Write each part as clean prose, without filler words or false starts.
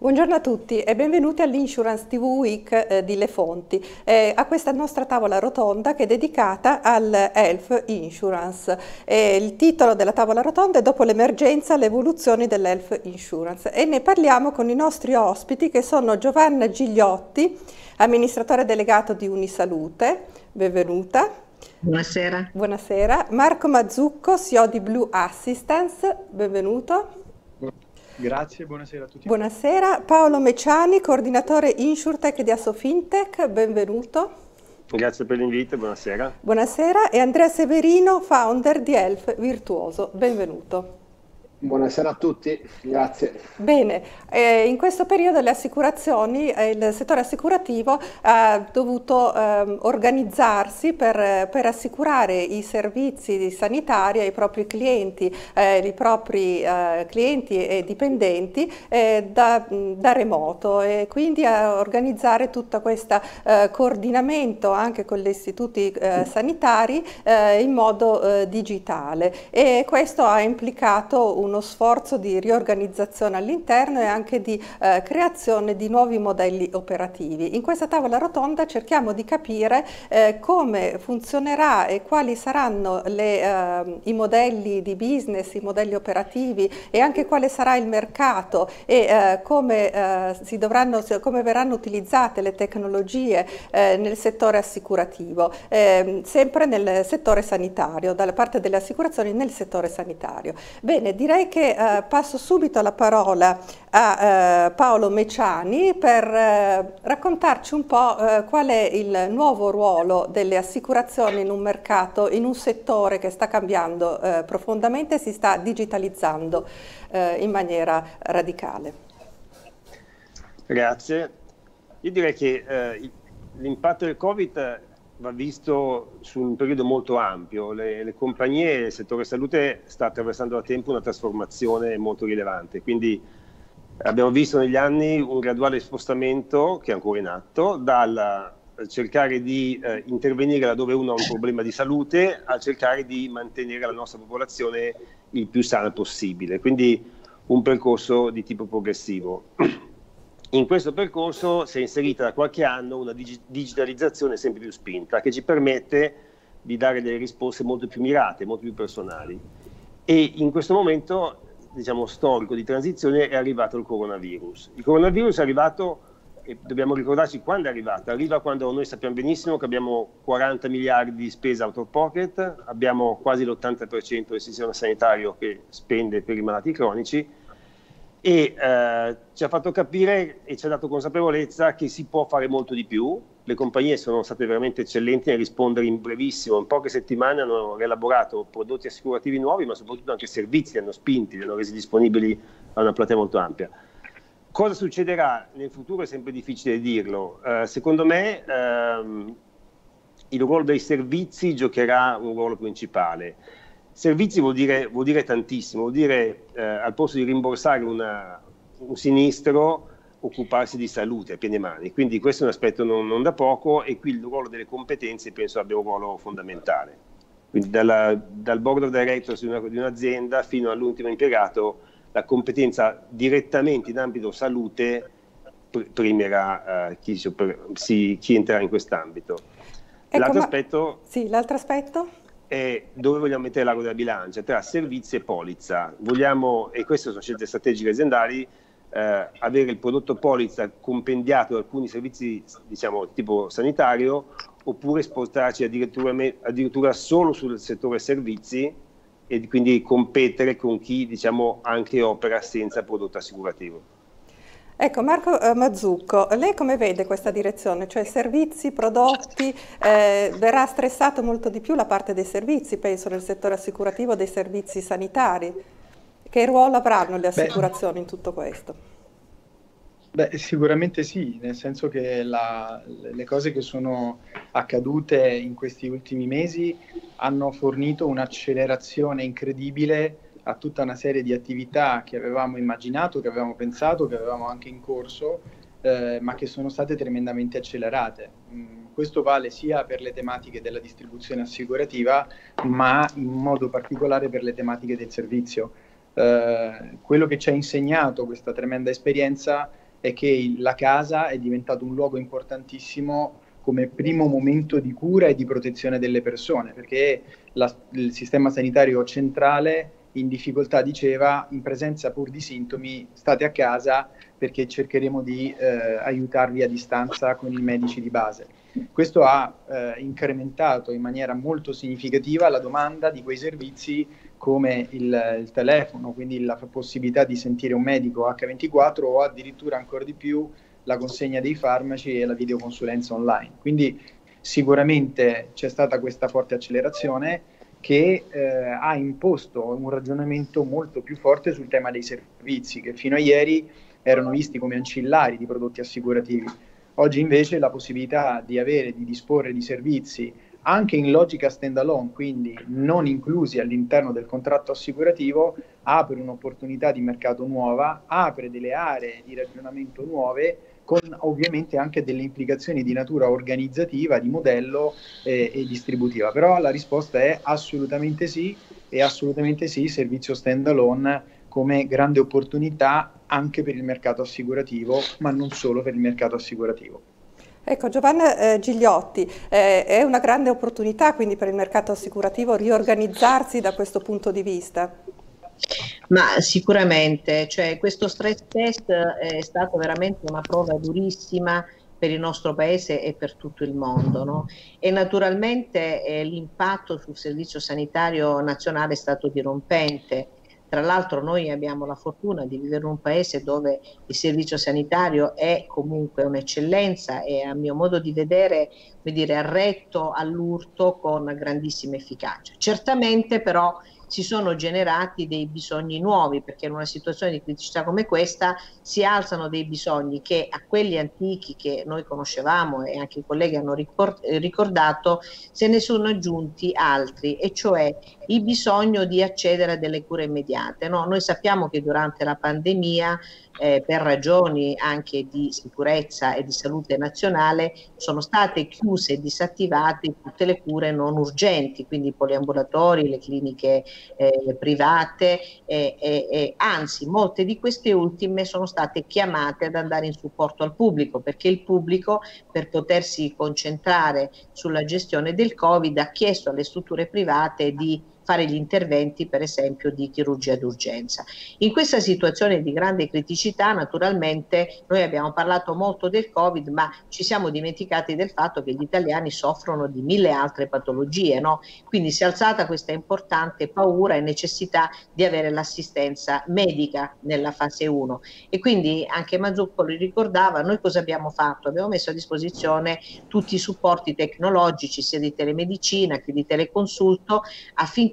Buongiorno a tutti e benvenuti all'Insurance TV Week di Le Fonti, a questa nostra tavola rotonda che è dedicata al Health Insurance. Il titolo della tavola rotonda è Dopo l'emergenza, le evoluzioni dell'Health Insurance e ne parliamo con i nostri ospiti che sono Giovanna Gigliotti, amministratore delegato di Unisalute, benvenuta. Buonasera. Buonasera. Marco Mazzucco, CEO di Blue Assistance, benvenuto. Grazie, buonasera a tutti. Buonasera. Paolo Meciani, coordinatore InsurTech di Assofintech, benvenuto. Grazie per l'invito, buonasera. Buonasera. E Andrea Severino, founder di Health Virtuoso, benvenuto. Buonasera a tutti, grazie. Bene, in questo periodo le assicurazioni, il settore assicurativo ha dovuto organizzarsi per assicurare i servizi sanitari ai propri clienti, clienti e dipendenti da remoto e quindi a organizzare tutto questo coordinamento anche con gli istituti sanitari in modo digitale e questo ha implicato uno sforzo di riorganizzazione all'interno e anche di creazione di nuovi modelli operativi. In questa tavola rotonda cerchiamo di capire come funzionerà e quali saranno i modelli di business, i modelli operativi e anche quale sarà il mercato e come verranno utilizzate le tecnologie nel settore assicurativo, sempre nel settore sanitario, dalla parte delle assicurazioni nel settore sanitario. Bene, direi che passo subito la parola a Paolo Meciani per raccontarci un po' qual è il nuovo ruolo delle assicurazioni in un mercato, in un settore che sta cambiando profondamente e si sta digitalizzando in maniera radicale. Grazie. Io direi che l'impatto del Covid va visto su un periodo molto ampio. Le compagnie, il settore salute sta attraversando da tempo una trasformazione molto rilevante, quindi abbiamo visto negli anni un graduale spostamento che è ancora in atto dal cercare di intervenire laddove uno ha un problema di salute a cercare di mantenere la nostra popolazione il più sana possibile, quindi un percorso di tipo progressivo. In questo percorso si è inserita da qualche anno una digitalizzazione sempre più spinta che ci permette di dare delle risposte molto più mirate, molto più personali. E in questo momento, diciamo, storico di transizione è arrivato il coronavirus. Il coronavirus è arrivato, e dobbiamo ricordarci quando è arrivato, arriva quando noi sappiamo benissimo che abbiamo 40 miliardi di spesa out of pocket, abbiamo quasi l'80% del sistema sanitario che spende per i malati cronici, e ci ha fatto capire e ci ha dato consapevolezza che si può fare molto di più. Le compagnie sono state veramente eccellenti nel rispondere in brevissimo, in poche settimane hanno rielaborato prodotti assicurativi nuovi, ma soprattutto anche servizi, li hanno spinti, li hanno resi disponibili a una platea molto ampia. Cosa succederà nel futuro è sempre difficile dirlo. Secondo me il ruolo dei servizi giocherà un ruolo principale. Servizi vuol dire tantissimo, vuol dire al posto di rimborsare un sinistro occuparsi di salute a piene mani, quindi questo è un aspetto non da poco e qui il ruolo delle competenze penso abbia un ruolo fondamentale, quindi dal board of directors di un'azienda fino all'ultimo impiegato la competenza direttamente in ambito salute primerà chi entrerà in quest'ambito. Ecco, l'altro aspetto è dove vogliamo mettere l'ago della bilancia tra servizi e polizza. Vogliamo, e queste sono scelte strategiche aziendali, avere il prodotto polizza compendiato da alcuni servizi, diciamo, tipo sanitario, oppure spostarci addirittura solo sul settore servizi e quindi competere con chi, diciamo, anche opera senza prodotto assicurativo. Ecco, Marco Mazzucco, lei come vede questa direzione? Cioè servizi, prodotti, verrà stressato molto di più la parte dei servizi, penso nel settore assicurativo, dei servizi sanitari. Che ruolo avranno le assicurazioni in tutto questo? Beh, sicuramente sì, nel senso che le cose che sono accadute in questi ultimi mesi hanno fornito un'accelerazione incredibile a tutta una serie di attività che avevamo immaginato, che avevamo pensato, che avevamo anche in corso, ma che sono state tremendamente accelerate. Questo vale sia per le tematiche della distribuzione assicurativa, ma in modo particolare per le tematiche del servizio. Quello che ci ha insegnato questa tremenda esperienza è che la casa è diventato un luogo importantissimo come primo momento di cura e di protezione delle persone, perché il sistema sanitario centrale in difficoltà diceva: in presenza pur di sintomi state a casa perché cercheremo di aiutarvi a distanza con i medici di base. Questo ha incrementato in maniera molto significativa la domanda di quei servizi come il telefono, quindi la possibilità di sentire un medico H24 o addirittura ancora di più la consegna dei farmaci e la videoconsulenza online. Quindi sicuramente c'è stata questa forte accelerazione che ha imposto un ragionamento molto più forte sul tema dei servizi, che fino a ieri erano visti come ancillari di prodotti assicurativi. Oggi invece la possibilità di disporre di servizi anche in logica stand-alone, quindi non inclusi all'interno del contratto assicurativo, apre un'opportunità di mercato nuova, apre delle aree di ragionamento nuove, con ovviamente anche delle implicazioni di natura organizzativa, di modello e distributiva. Però la risposta è assolutamente sì, e assolutamente sì, servizio stand-alone come grande opportunità anche per il mercato assicurativo, ma non solo per il mercato assicurativo. Ecco, Giovanna Gigliotti, è una grande opportunità quindi per il mercato assicurativo riorganizzarsi da questo punto di vista? Ma sicuramente, cioè, questo stress test è stato veramente una prova durissima per il nostro paese e per tutto il mondo, no? E naturalmente l'impatto sul servizio sanitario nazionale è stato dirompente. Tra l'altro noi abbiamo la fortuna di vivere in un paese dove il servizio sanitario è comunque un'eccellenza e, a mio modo di vedere, come dire, ha retto all'urto con grandissima efficacia. Certamente però si sono generati dei bisogni nuovi, perché in una situazione di criticità come questa si alzano dei bisogni che a quelli antichi che noi conoscevamo e anche i colleghi hanno ricordato, se ne sono aggiunti altri, e cioè il bisogno di accedere a delle cure immediate, no? Noi sappiamo che durante la pandemia, per ragioni anche di sicurezza e di salute nazionale, sono state chiuse e disattivate tutte le cure non urgenti, quindi i poliambulatori, le cliniche private, anzi molte di queste ultime sono state chiamate ad andare in supporto al pubblico, perché il pubblico, per potersi concentrare sulla gestione del Covid, ha chiesto alle strutture private di fare gli interventi, per esempio, di chirurgia d'urgenza. In questa situazione di grande criticità, naturalmente, noi abbiamo parlato molto del Covid, ma ci siamo dimenticati del fatto che gli italiani soffrono di 1000 altre patologie, no? Quindi si è alzata questa importante paura e necessità di avere l'assistenza medica nella fase 1. E quindi anche Mazzuccoli ricordava, noi cosa abbiamo fatto? Abbiamo messo a disposizione tutti i supporti tecnologici, sia di telemedicina che di teleconsulto, affinché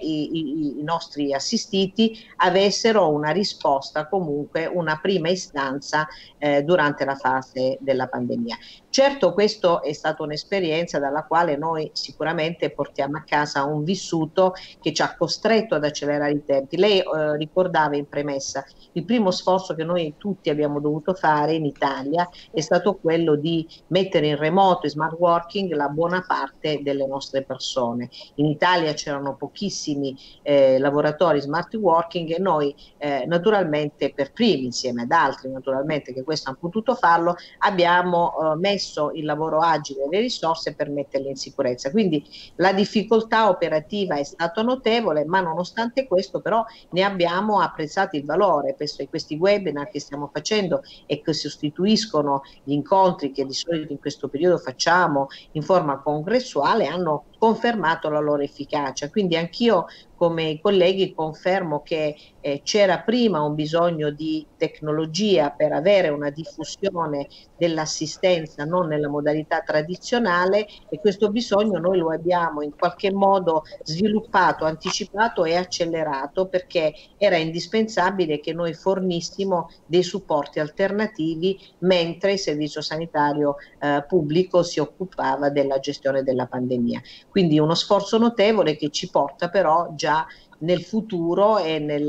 i nostri assistiti avessero una risposta, comunque una prima istanza durante la fase della pandemia. Certo, questo è stata un'esperienza dalla quale noi sicuramente portiamo a casa un vissuto che ci ha costretto ad accelerare i tempi. Lei ricordava in premessa, il primo sforzo che noi tutti abbiamo dovuto fare in Italia è stato quello di mettere in remoto e smart working la buona parte delle nostre persone. In Italia c'erano pochissimi lavoratori smart working e noi naturalmente per primi, insieme ad altri naturalmente che questo hanno potuto farlo, abbiamo messo il lavoro agile e le risorse per metterle in sicurezza. Quindi la difficoltà operativa è stata notevole, ma nonostante questo però ne abbiamo apprezzato il valore. Questi webinar che stiamo facendo e che sostituiscono gli incontri che di solito in questo periodo facciamo in forma congressuale hanno confermato la loro efficacia. Quindi anch'io, come i colleghi, confermo che c'era prima un bisogno di tecnologia per avere una diffusione dell'assistenza non nella modalità tradizionale, e questo bisogno noi lo abbiamo in qualche modo sviluppato, anticipato e accelerato, perché era indispensabile che noi fornissimo dei supporti alternativi mentre il servizio sanitario pubblico si occupava della gestione della pandemia. Quindi uno sforzo notevole che ci porta però già nel futuro e nella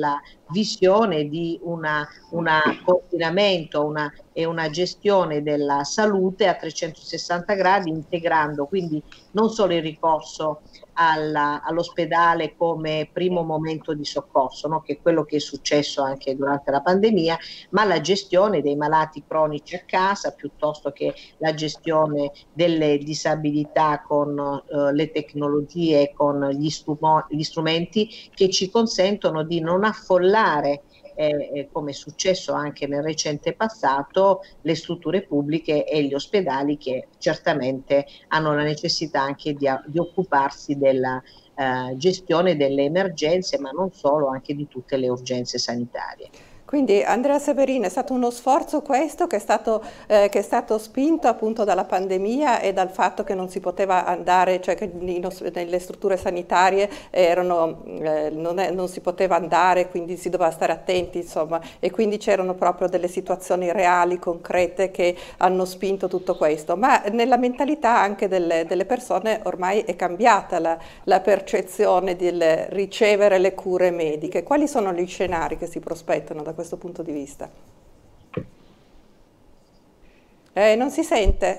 visione di un coordinamento e una gestione della salute a 360 gradi, integrando quindi non solo il ricorso all'ospedale come primo momento di soccorso, no? Che è quello che è successo anche durante la pandemia, ma la gestione dei malati cronici a casa, piuttosto che la gestione delle disabilità con le tecnologie, con gli strumenti che ci consentono di non affollare, come è successo anche nel recente passato, le strutture pubbliche e gli ospedali, che certamente hanno la necessità anche di occuparsi della gestione delle emergenze, ma non solo, anche di tutte le urgenze sanitarie. Quindi Andrea Severin, è stato uno sforzo questo che è stato spinto appunto dalla pandemia e dal fatto che non si poteva andare, cioè che nelle strutture sanitarie non si poteva andare, quindi si doveva stare attenti, insomma, e quindi c'erano proprio delle situazioni reali, concrete, che hanno spinto tutto questo. Ma nella mentalità anche delle persone ormai è cambiata la percezione del ricevere le cure mediche. Quali sono gli scenari che si prospettano da questo punto di vista? Non si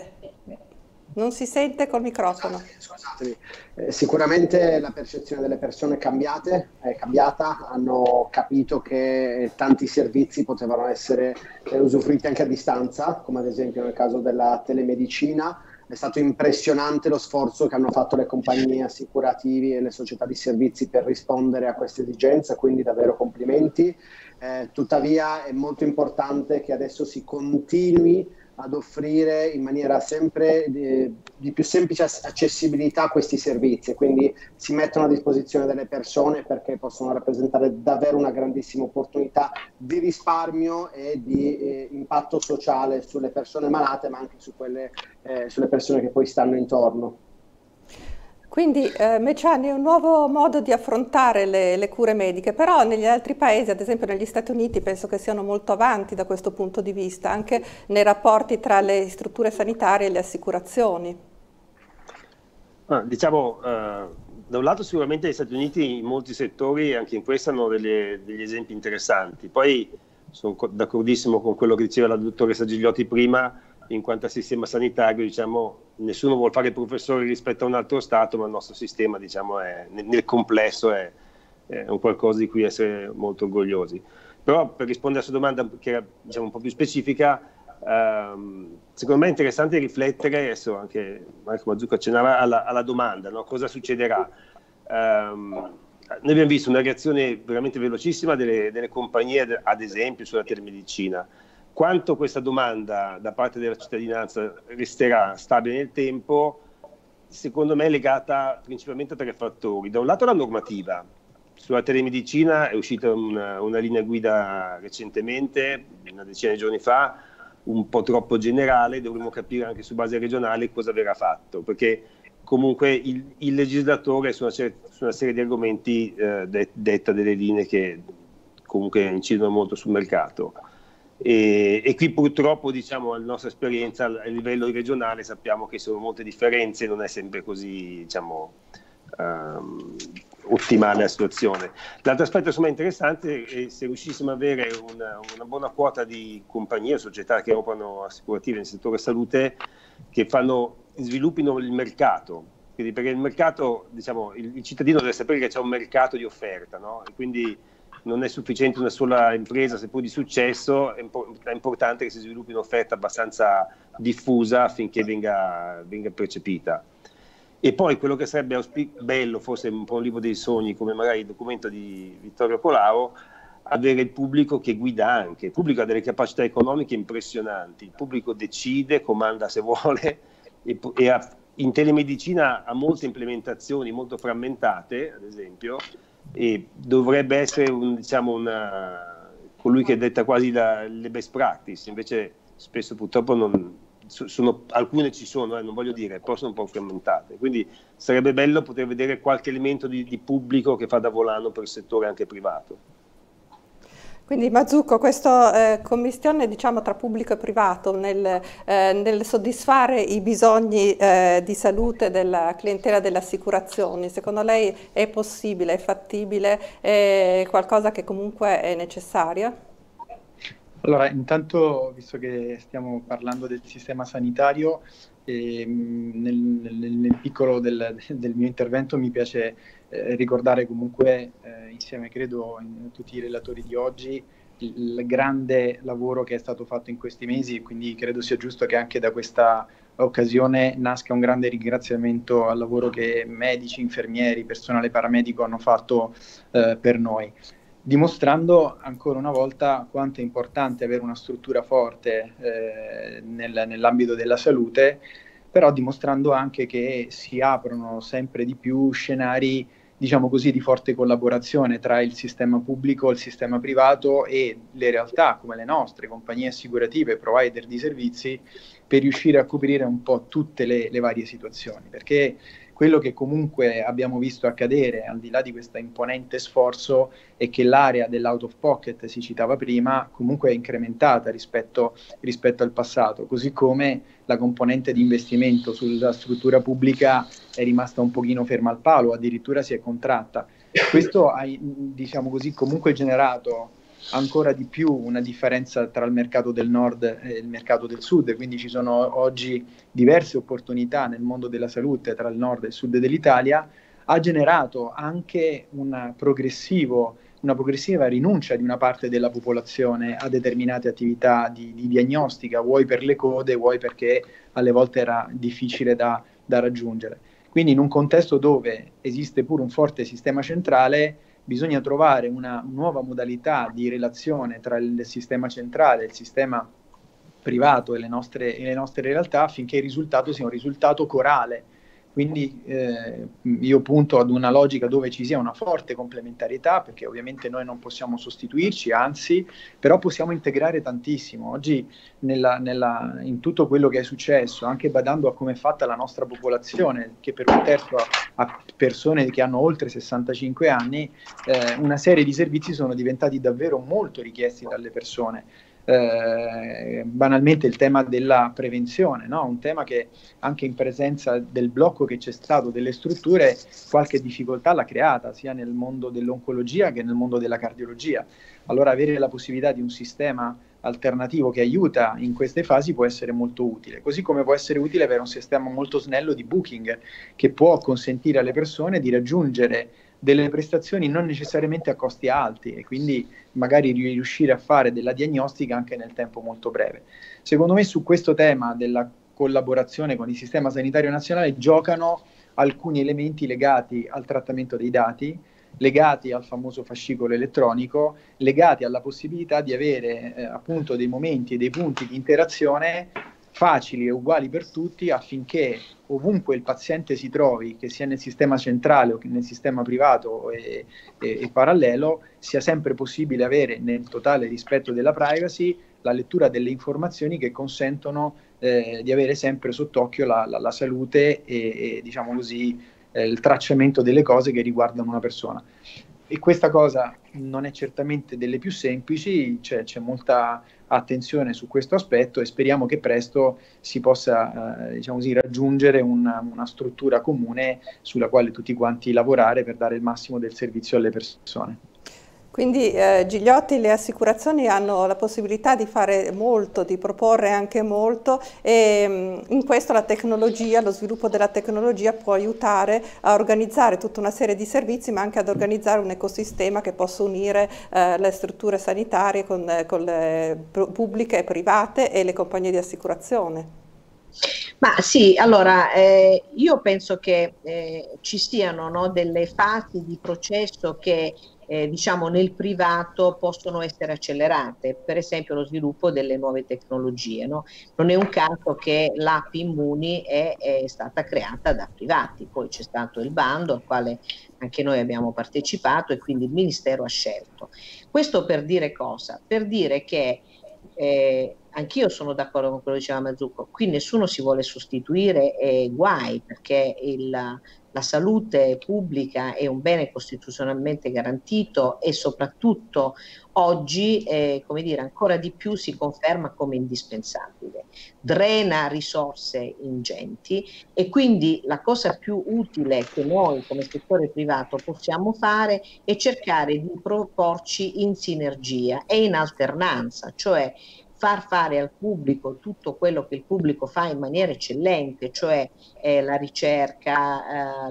sente col microfono. Scusatemi. Sicuramente la percezione delle persone è cambiata, hanno capito che tanti servizi potevano essere usufruiti anche a distanza, come ad esempio nel caso della telemedicina. È stato impressionante lo sforzo che hanno fatto le compagnie assicurativi e le società di servizi per rispondere a questa esigenza, quindi davvero complimenti. Tuttavia è molto importante che adesso si continui ad offrire in maniera sempre di più semplice accessibilità a questi servizi, quindi si mettono a disposizione delle persone perché possono rappresentare davvero una grandissima opportunità di risparmio e di impatto sociale sulle persone malate, ma anche sulle persone che poi stanno intorno. Quindi Meciani, è un nuovo modo di affrontare le cure mediche, però negli altri paesi, ad esempio negli Stati Uniti, penso che siano molto avanti da questo punto di vista, anche nei rapporti tra le strutture sanitarie e le assicurazioni. Diciamo, da un lato sicuramente gli Stati Uniti in molti settori, anche in questo, hanno degli esempi interessanti. Poi sono d'accordissimo con quello che diceva la dottoressa Gigliotti prima, in quanto al sistema sanitario, diciamo, nessuno vuole fare il professore rispetto a un altro Stato, ma il nostro sistema, diciamo, nel complesso è un qualcosa di cui essere molto orgogliosi. Però per rispondere alla sua domanda, che era, diciamo, un po' più specifica, secondo me è interessante riflettere, adesso anche Marco Mazzucco accennava alla domanda, no? Cosa succederà? Noi abbiamo visto una reazione veramente velocissima delle compagnie, ad esempio sulla telemedicina. Quanto questa domanda da parte della cittadinanza resterà stabile nel tempo, secondo me è legata principalmente a tre fattori. Da un lato la normativa. Sulla telemedicina è uscita una linea guida recentemente, una decina di giorni fa, un po' troppo generale, dovremo capire anche su base regionale cosa verrà fatto, perché comunque il legislatore su una serie di argomenti detta delle linee che comunque incidono molto sul mercato. E qui purtroppo, diciamo, la nostra esperienza a livello regionale sappiamo che sono molte differenze, non è sempre così, diciamo, ottimale la situazione. L'altro aspetto insomma interessante è se riuscissimo ad avere una buona quota di compagnie o società che operano assicurative nel settore salute che sviluppino il mercato. Quindi, perché il mercato, diciamo, il cittadino deve sapere che c'è un mercato di offerta, no? E quindi non è sufficiente una sola impresa, seppur di successo, è importante che si sviluppi un'offerta abbastanza diffusa affinché venga percepita. E poi quello che sarebbe bello, forse un po' un libro dei sogni, come magari il documento di Vittorio Colao, avere il pubblico che guida anche. Il pubblico ha delle capacità economiche impressionanti, il pubblico decide, comanda se vuole, in telemedicina ha molte implementazioni molto frammentate, ad esempio, e dovrebbe essere colui che detta quasi le best practice, invece spesso purtroppo alcune ci sono, non voglio dire, però sono un po' frammentate, quindi sarebbe bello poter vedere qualche elemento di pubblico che fa da volano per il settore anche privato. Quindi Mazzucco, questa commistione diciamo tra pubblico e privato nel soddisfare i bisogni di salute della clientela delle assicurazioni, secondo lei è possibile, è fattibile, è qualcosa che comunque è necessaria? Allora, intanto, visto che stiamo parlando del sistema sanitario, nel piccolo del mio intervento mi piace ricordare comunque, insieme credo a tutti i relatori di oggi, il grande lavoro che è stato fatto in questi mesi, e quindi credo sia giusto che anche da questa occasione nasca un grande ringraziamento al lavoro che medici, infermieri, personale paramedico hanno fatto per noi, dimostrando ancora una volta quanto è importante avere una struttura forte nell'ambito della salute, però dimostrando anche che si aprono sempre di più scenari, diciamo così, di forte collaborazione tra il sistema pubblico, il sistema privato e le realtà come le nostre, compagnie assicurative, provider di servizi, per riuscire a coprire un po' tutte le varie situazioni, perché quello che comunque abbiamo visto accadere, al di là di questo imponente sforzo, è che l'area dell'out of pocket, si citava prima, comunque è incrementata rispetto al passato, così come la componente di investimento sulla struttura pubblica è rimasta un pochino ferma al palo, addirittura si è contratta. Questo ha, diciamo così, comunque generato ancora di più una differenza tra il mercato del nord e il mercato del sud, quindi ci sono oggi diverse opportunità nel mondo della salute tra il nord e il sud dell'Italia, ha generato anche una progressiva rinuncia di una parte della popolazione a determinate attività di diagnostica, vuoi per le code, vuoi perché alle volte era difficile da raggiungere. Quindi in un contesto dove esiste pure un forte sistema centrale, bisogna trovare una nuova modalità di relazione tra il sistema centrale e il sistema privato e le nostre realtà, affinché il risultato sia un risultato corale. Quindi io punto ad una logica dove ci sia una forte complementarietà, perché ovviamente noi non possiamo sostituirci, anzi, però possiamo integrare tantissimo. Oggi in tutto quello che è successo, anche badando a come è fatta la nostra popolazione, che per un terzo ha persone che hanno oltre 65 anni, una serie di servizi sono diventati davvero molto richiesti dalle persone. Banalmente il tema della prevenzione, no? Un tema che anche in presenza del blocco che c'è stato delle strutture qualche difficoltà l'ha creata sia nel mondo dell'oncologia che nel mondo della cardiologia. Allora avere la possibilità di un sistema alternativo che aiuta in queste fasi può essere molto utile, così come può essere utile avere un sistema molto snello di booking che può consentire alle persone di raggiungere delle prestazioni non necessariamente a costi alti e quindi magari riuscire a fare della diagnostica anche nel tempo molto breve. Secondo me su questo tema della collaborazione con il sistema sanitario nazionale giocano alcuni elementi legati al trattamento dei dati, legati al famoso fascicolo elettronico, legati alla possibilità di avere appunto dei momenti e dei punti di interazione facili e uguali per tutti, affinché ovunque il paziente si trovi, che sia nel sistema centrale o che nel sistema privato e parallelo, sia sempre possibile avere, nel totale rispetto della privacy, la lettura delle informazioni che consentono di avere sempre sott'occhio la salute e diciamo così, il tracciamento delle cose che riguardano una persona. E questa cosa non è certamente delle più semplici, c'è molta attenzione su questo aspetto e speriamo che presto si possa diciamo così, raggiungere una struttura comune sulla quale tutti quanti lavorare per dare il massimo del servizio alle persone. Quindi Gigliotti, le assicurazioni hanno la possibilità di fare molto, di proporre anche molto e in questo la tecnologia, lo sviluppo della tecnologia può aiutare a organizzare tutta una serie di servizi, ma anche ad organizzare un ecosistema che possa unire le strutture sanitarie con le pubbliche e private e le compagnie di assicurazione. Ma sì, allora io penso che ci siano, no, delle fasi di processo che diciamo nel privato possono essere accelerate, per esempio lo sviluppo delle nuove tecnologie, no? Non è un caso che l'app Immuni è stata creata da privati, poi c'è stato il bando al quale anche noi abbiamo partecipato e quindi il Ministero ha scelto. Questo per dire cosa? Per dire che anch'io sono d'accordo con quello che diceva Mazzucco, qui nessuno si vuole sostituire, guai, perché la salute pubblica è un bene costituzionalmente garantito e soprattutto oggi, come dire, ancora di più si conferma come indispensabile. Drena risorse ingenti e quindi la cosa più utile che noi come settore privato possiamo fare è cercare di proporci in sinergia e in alternanza, cioè far fare al pubblico tutto quello che il pubblico fa in maniera eccellente, cioè la ricerca,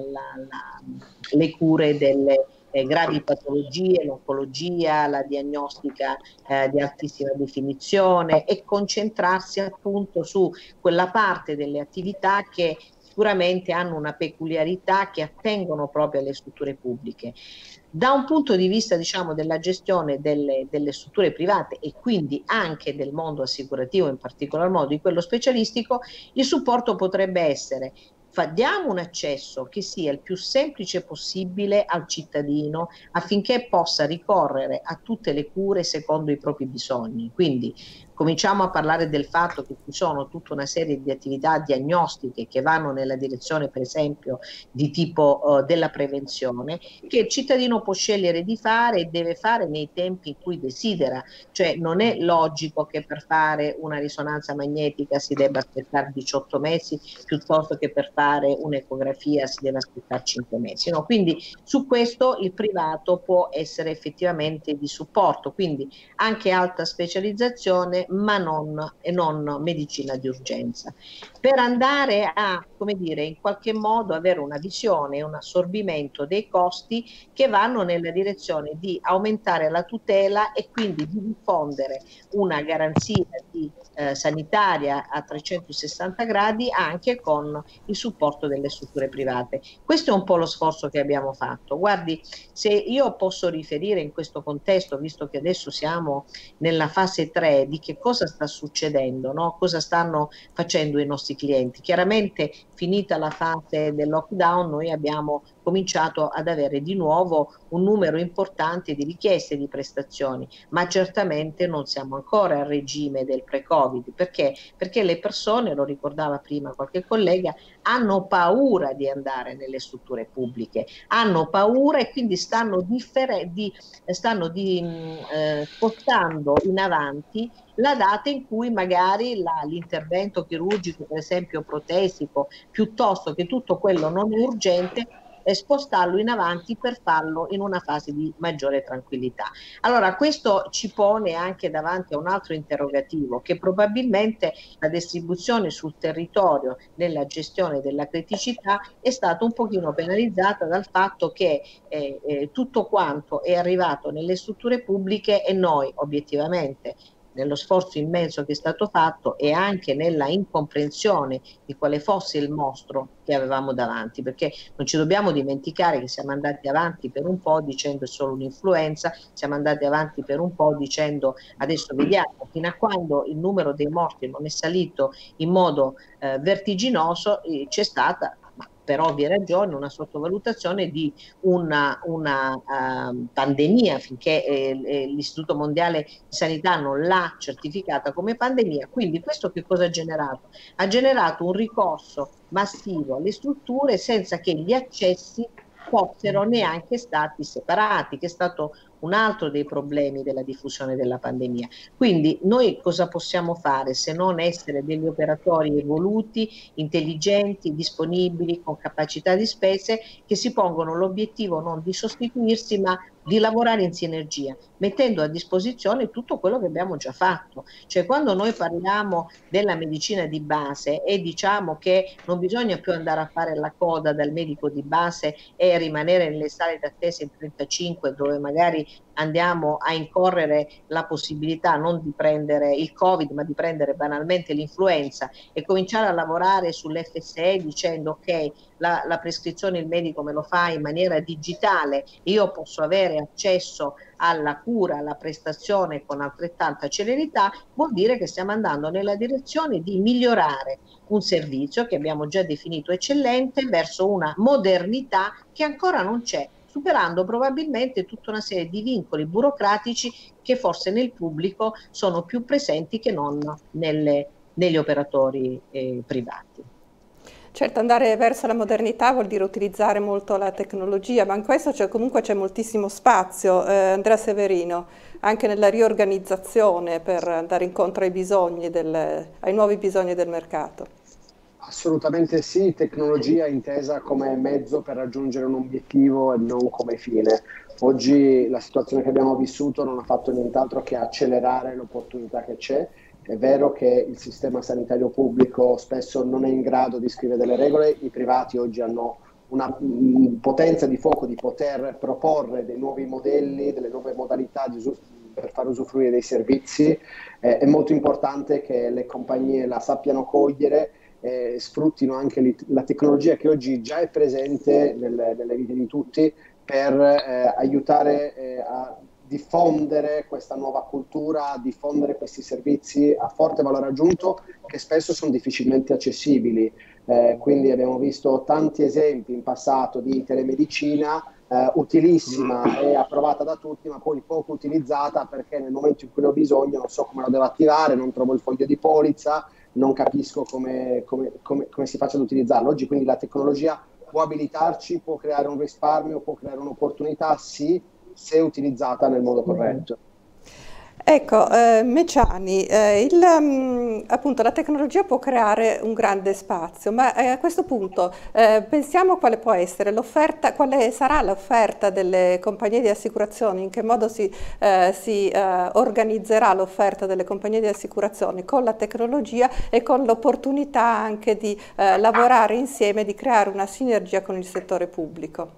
le cure delle gravi patologie, l'oncologia, la diagnostica di altissima definizione e concentrarsi appunto su quella parte delle attività che sicuramente hanno una peculiarità che attengono proprio alle strutture pubbliche. Da un punto di vista, diciamo, della gestione delle strutture private e quindi anche del mondo assicurativo, in particolar modo di quello specialistico, il supporto potrebbe essere: diamo un accesso che sia il più semplice possibile al cittadino affinché possa ricorrere a tutte le cure secondo i propri bisogni. Quindi cominciamo a parlare del fatto che ci sono tutta una serie di attività diagnostiche che vanno nella direzione, per esempio, di tipo della prevenzione, che il cittadino può scegliere di fare e deve fare nei tempi in cui desidera. Cioè non è logico che per fare una risonanza magnetica si debba aspettare 18 mesi piuttosto che per fare un'ecografia si deve aspettare 5 mesi. No? Quindi su questo il privato può essere effettivamente di supporto, quindi anche alta specializzazione, ma non medicina di urgenza, per andare a, come dire, in qualche modo avere una visione e un assorbimento dei costi che vanno nella direzione di aumentare la tutela e quindi di diffondere una garanzia sanitaria a 360 gradi anche con il supporto delle strutture private. Questo è un po' lo sforzo che abbiamo fatto. Guardi, se io posso riferire in questo contesto, visto che adesso siamo nella fase 3, di che cosa sta succedendo, no? Cosa stanno facendo i nostri clienti. Chiaramente, finita la fase del lockdown, noi abbiamo cominciato ad avere di nuovo un numero importante di richieste di prestazioni, ma certamente non siamo ancora al regime del pre-Covid. Perché? Perché le persone, lo ricordava prima qualche collega, hanno paura di andare nelle strutture pubbliche, hanno paura e quindi stanno spostando in avanti la data in cui magari l'intervento chirurgico, per esempio protesico, piuttosto che tutto quello non urgente, spostarlo in avanti per farlo in una fase di maggiore tranquillità. Allora questo ci pone anche davanti a un altro interrogativo, che probabilmente la distribuzione sul territorio nella gestione della criticità è stata un pochino penalizzata dal fatto che tutto quanto è arrivato nelle strutture pubbliche e noi obiettivamente, nello sforzo immenso che è stato fatto e anche nella incomprensione di quale fosse il mostro che avevamo davanti, perché non ci dobbiamo dimenticare che siamo andati avanti per un po' dicendo è solo un'influenza, siamo andati avanti per un po' dicendo adesso vediamo, fino a quando il numero dei morti non è salito in modo vertiginoso, c'è stata, per ovvie ragioni, una sottovalutazione di una pandemia, finché l'Istituto Mondiale di Sanità non l'ha certificata come pandemia. Quindi questo che cosa ha generato? Ha generato un ricorso massivo alle strutture senza che gli accessi fossero neanche stati separati, che è stato un altro dei problemi della diffusione della pandemia. Quindi noi cosa possiamo fare se non essere degli operatori evoluti, intelligenti, disponibili, con capacità di spese, che si pongono l'obiettivo non di sostituirsi ma di lavorare in sinergia, mettendo a disposizione tutto quello che abbiamo già fatto. Cioè quando noi parliamo della medicina di base e diciamo che non bisogna più andare a fare la coda dal medico di base e rimanere nelle sale d'attesa in 35 dove magari andiamo a incorrere la possibilità non di prendere il Covid ma di prendere banalmente l'influenza e cominciare a lavorare sull'FSE dicendo ok, la prescrizione il medico me lo fa in maniera digitale, io posso avere accesso alla cura, alla prestazione con altrettanta celerità, vuol dire che stiamo andando nella direzione di migliorare un servizio che abbiamo già definito eccellente verso una modernità che ancora non c'è. superando probabilmente tutta una serie di vincoli burocratici che forse nel pubblico sono più presenti che non negli operatori privati. Certo, andare verso la modernità vuol dire utilizzare molto la tecnologia, ma in questo comunque c'è moltissimo spazio, Andrea Severino, anche nella riorganizzazione per andare incontro ai nuovi bisogni del mercato. Assolutamente sì, tecnologia intesa come mezzo per raggiungere un obiettivo e non come fine. Oggi la situazione che abbiamo vissuto non ha fatto nient'altro che accelerare l'opportunità che c'è. È vero che il sistema sanitario pubblico spesso non è in grado di scrivere delle regole, i privati oggi hanno una potenza di fuoco di poter proporre dei nuovi modelli, delle nuove modalità per far usufruire dei servizi. È molto importante che le compagnie la sappiano cogliere, sfruttino anche la tecnologia che oggi già è presente nelle vite di tutti per aiutare a diffondere questa nuova cultura, a diffondere questi servizi a forte valore aggiunto che spesso sono difficilmente accessibili. Quindi abbiamo visto tanti esempi in passato di telemedicina utilissima e approvata da tutti, ma poi poco utilizzata perché nel momento in cui ne ho bisogno non so come lo devo attivare, non trovo il foglio di polizza, non capisco come si faccia ad utilizzarlo. Oggi quindi la tecnologia può abilitarci, può creare un risparmio, può creare un'opportunità, sì, se utilizzata nel modo corretto. Ecco, Meciani, appunto la tecnologia può creare un grande spazio, ma a questo punto pensiamo quale può essere l'offerta, quale sarà l'offerta delle compagnie di assicurazioni, in che modo si organizzerà l'offerta delle compagnie di assicurazioni con la tecnologia e con l'opportunità anche di lavorare insieme, di creare una sinergia con il settore pubblico.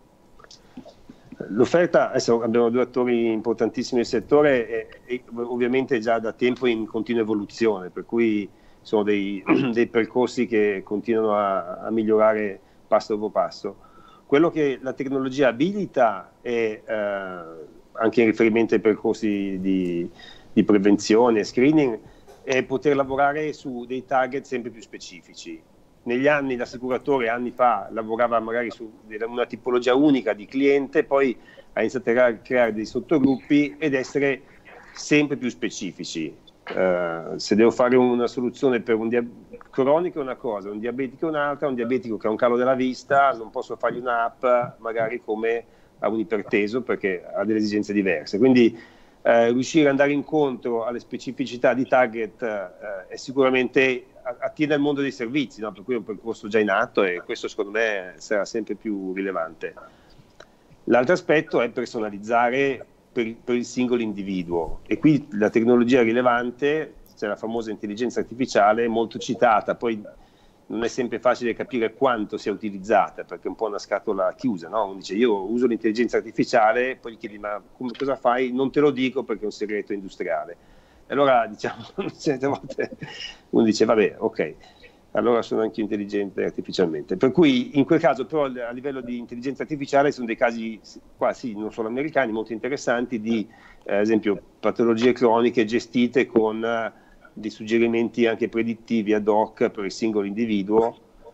L'offerta, adesso abbiamo due attori importantissimi nel settore e ovviamente già da tempo in continua evoluzione, per cui sono dei percorsi che continuano a migliorare passo dopo passo. Quello che la tecnologia abilita è, anche in riferimento ai percorsi di prevenzione e screening, è poter lavorare su dei target sempre più specifici. Negli anni l'assicuratore anni fa lavorava magari su una tipologia unica di cliente, poi ha iniziato a creare dei sottogruppi ed essere sempre più specifici. Se devo fare una soluzione per un cronico è una cosa, un diabetico è un'altra, un diabetico che ha un calo della vista non posso fargli un'app magari come a un iperteso perché ha delle esigenze diverse. Quindi riuscire ad andare incontro alle specificità di target è sicuramente attiene al mondo dei servizi, no? Per cui è un percorso già in atto e questo secondo me sarà sempre più rilevante. L'altro aspetto è personalizzare per il singolo individuo e qui la tecnologia rilevante, c'è la famosa intelligenza artificiale molto citata, poi non è sempre facile capire quanto sia utilizzata perché è un po' una scatola chiusa, no? Uno dice io uso l'intelligenza artificiale, poi gli chiedi ma cosa fai? Non te lo dico perché è un segreto industriale. Allora diciamo, certe volte uno dice vabbè, ok, allora sono anche intelligente artificialmente. Per cui in quel caso però a livello di intelligenza artificiale sono dei casi quasi non solo americani, molto interessanti di ad esempio patologie croniche gestite con dei suggerimenti anche predittivi ad hoc per il singolo individuo.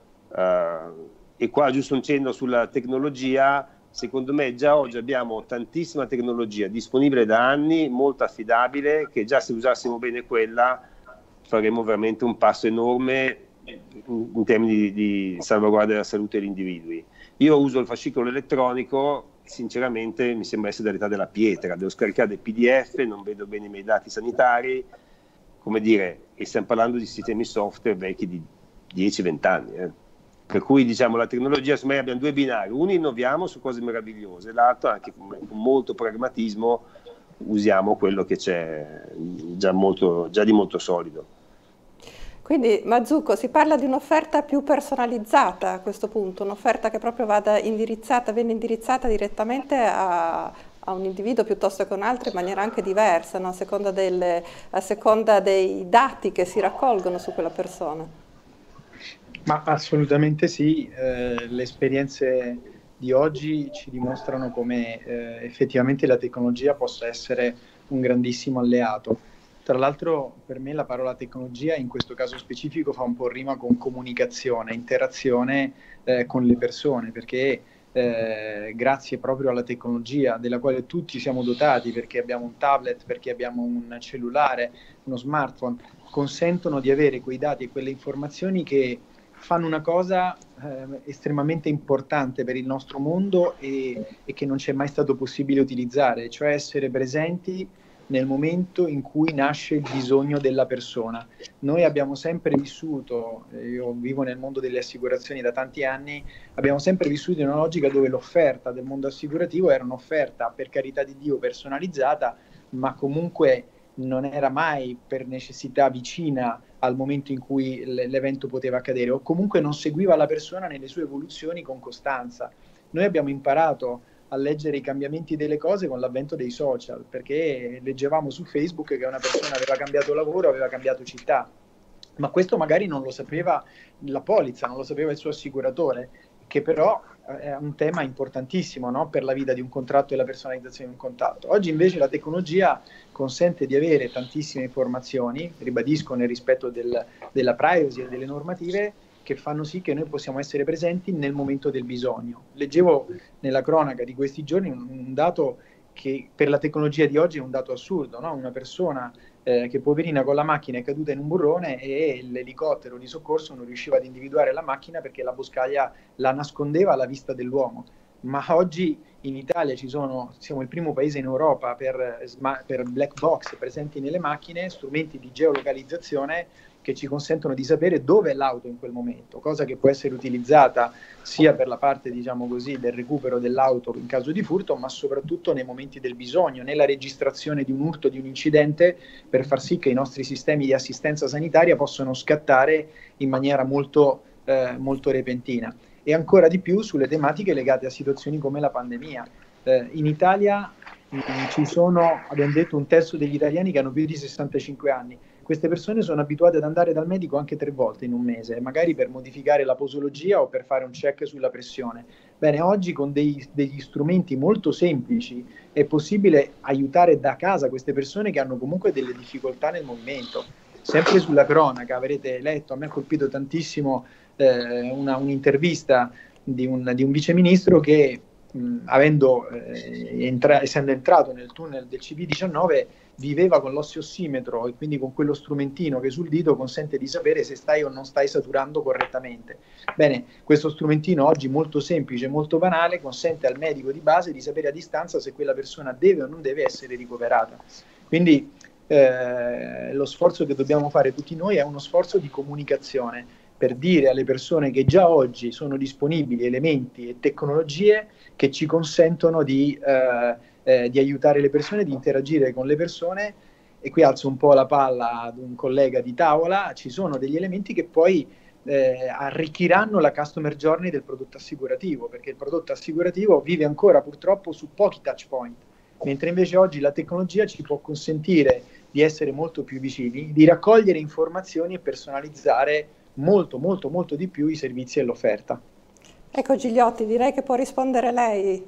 E qua giusto un cenno sulla tecnologia. Secondo me già oggi abbiamo tantissima tecnologia disponibile da anni, molto affidabile, che già se usassimo bene quella faremo veramente un passo enorme in termini di salvaguardia della salute degli individui. Io uso il fascicolo elettronico, sinceramente mi sembra essere dall'età della pietra, devo scaricare dei PDF, non vedo bene i miei dati sanitari, come dire, e stiamo parlando di sistemi software vecchi di 10-20 anni. Per cui diciamo la tecnologia, secondo me abbiamo due binari, uno innoviamo su cose meravigliose, l'altro anche con molto pragmatismo usiamo quello che c'è già di molto solido. Quindi Mazzucco, si parla di un'offerta più personalizzata a questo punto, un'offerta che proprio viene indirizzata direttamente a un individuo piuttosto che a un altro in maniera anche diversa, no? a seconda dei dati che si raccolgono su quella persona. Ma assolutamente sì, le esperienze di oggi ci dimostrano come effettivamente la tecnologia possa essere un grandissimo alleato. Tra l'altro per me la parola tecnologia in questo caso specifico fa un po' rima con comunicazione, interazione con le persone, perché grazie proprio alla tecnologia della quale tutti siamo dotati, perché abbiamo un tablet, perché abbiamo un cellulare, uno smartphone, consentono di avere quei dati e quelle informazioni che fanno una cosa estremamente importante per il nostro mondo e che non c'è mai stato possibile utilizzare, cioè essere presenti nel momento in cui nasce il bisogno della persona. Noi abbiamo sempre vissuto, io vivo nel mondo delle assicurazioni da tanti anni, abbiamo sempre vissuto in una logica dove l'offerta del mondo assicurativo era un'offerta, per carità di Dio, personalizzata, ma comunque non era mai per necessità vicina al momento in cui l'evento poteva accadere, o comunque non seguiva la persona nelle sue evoluzioni con costanza. Noi abbiamo imparato a leggere i cambiamenti delle cose con l'avvento dei social, perché leggevamo su Facebook che una persona aveva cambiato lavoro, aveva cambiato città, ma questo magari non lo sapeva la polizza, non lo sapeva il suo assicuratore, che però è un tema importantissimo, no? Per la vita di un contratto e la personalizzazione di un contratto. Oggi invece la tecnologia consente di avere tantissime informazioni, ribadisco nel rispetto della privacy e delle normative, che fanno sì che noi possiamo essere presenti nel momento del bisogno. Leggevo nella cronaca di questi giorni un dato che per la tecnologia di oggi è un dato assurdo, no? Una persona che poverina con la macchina è caduta in un burrone e l'elicottero di soccorso non riusciva ad individuare la macchina perché la boscaglia la nascondeva alla vista dell'uomo. Ma oggi in Italia siamo il primo paese in Europa per black box presenti nelle macchine, strumenti di geolocalizzazione che ci consentono di sapere dove è l'auto in quel momento, cosa che può essere utilizzata sia per la parte, diciamo così, del recupero dell'auto in caso di furto, ma soprattutto nei momenti del bisogno, nella registrazione di un urto, di un incidente, per far sì che i nostri sistemi di assistenza sanitaria possano scattare in maniera molto repentina. E ancora di più sulle tematiche legate a situazioni come la pandemia. In Italia ci sono, abbiamo detto, 1/3 degli italiani che hanno più di 65 anni. Queste persone sono abituate ad andare dal medico anche 3 volte in un mese, magari per modificare la posologia o per fare un check sulla pressione. Bene, oggi con degli strumenti molto semplici è possibile aiutare da casa queste persone che hanno comunque delle difficoltà nel movimento. Sempre sulla cronaca avrete letto, a me ha colpito tantissimo un'intervista di un viceministro che essendo entrato nel tunnel del CV19 viveva con l'ossimetro e quindi con quello strumentino che sul dito consente di sapere se stai o non stai saturando correttamente. Bene, questo strumentino oggi molto semplice, molto banale, consente al medico di base di sapere a distanza se quella persona deve o non deve essere ricoverata. Quindi lo sforzo che dobbiamo fare tutti noi è uno sforzo di comunicazione per dire alle persone che già oggi sono disponibili elementi e tecnologie che ci consentono di aiutare le persone, di interagire con le persone. E qui alzo un po' la palla ad un collega di tavola, ci sono degli elementi che poi arricchiranno la customer journey del prodotto assicurativo, perché il prodotto assicurativo vive ancora purtroppo su pochi touch point, mentre invece oggi la tecnologia ci può consentire di essere molto più vicini, di raccogliere informazioni e personalizzare molto di più i servizi e l'offerta. Ecco Gigliotti, direi che può rispondere lei.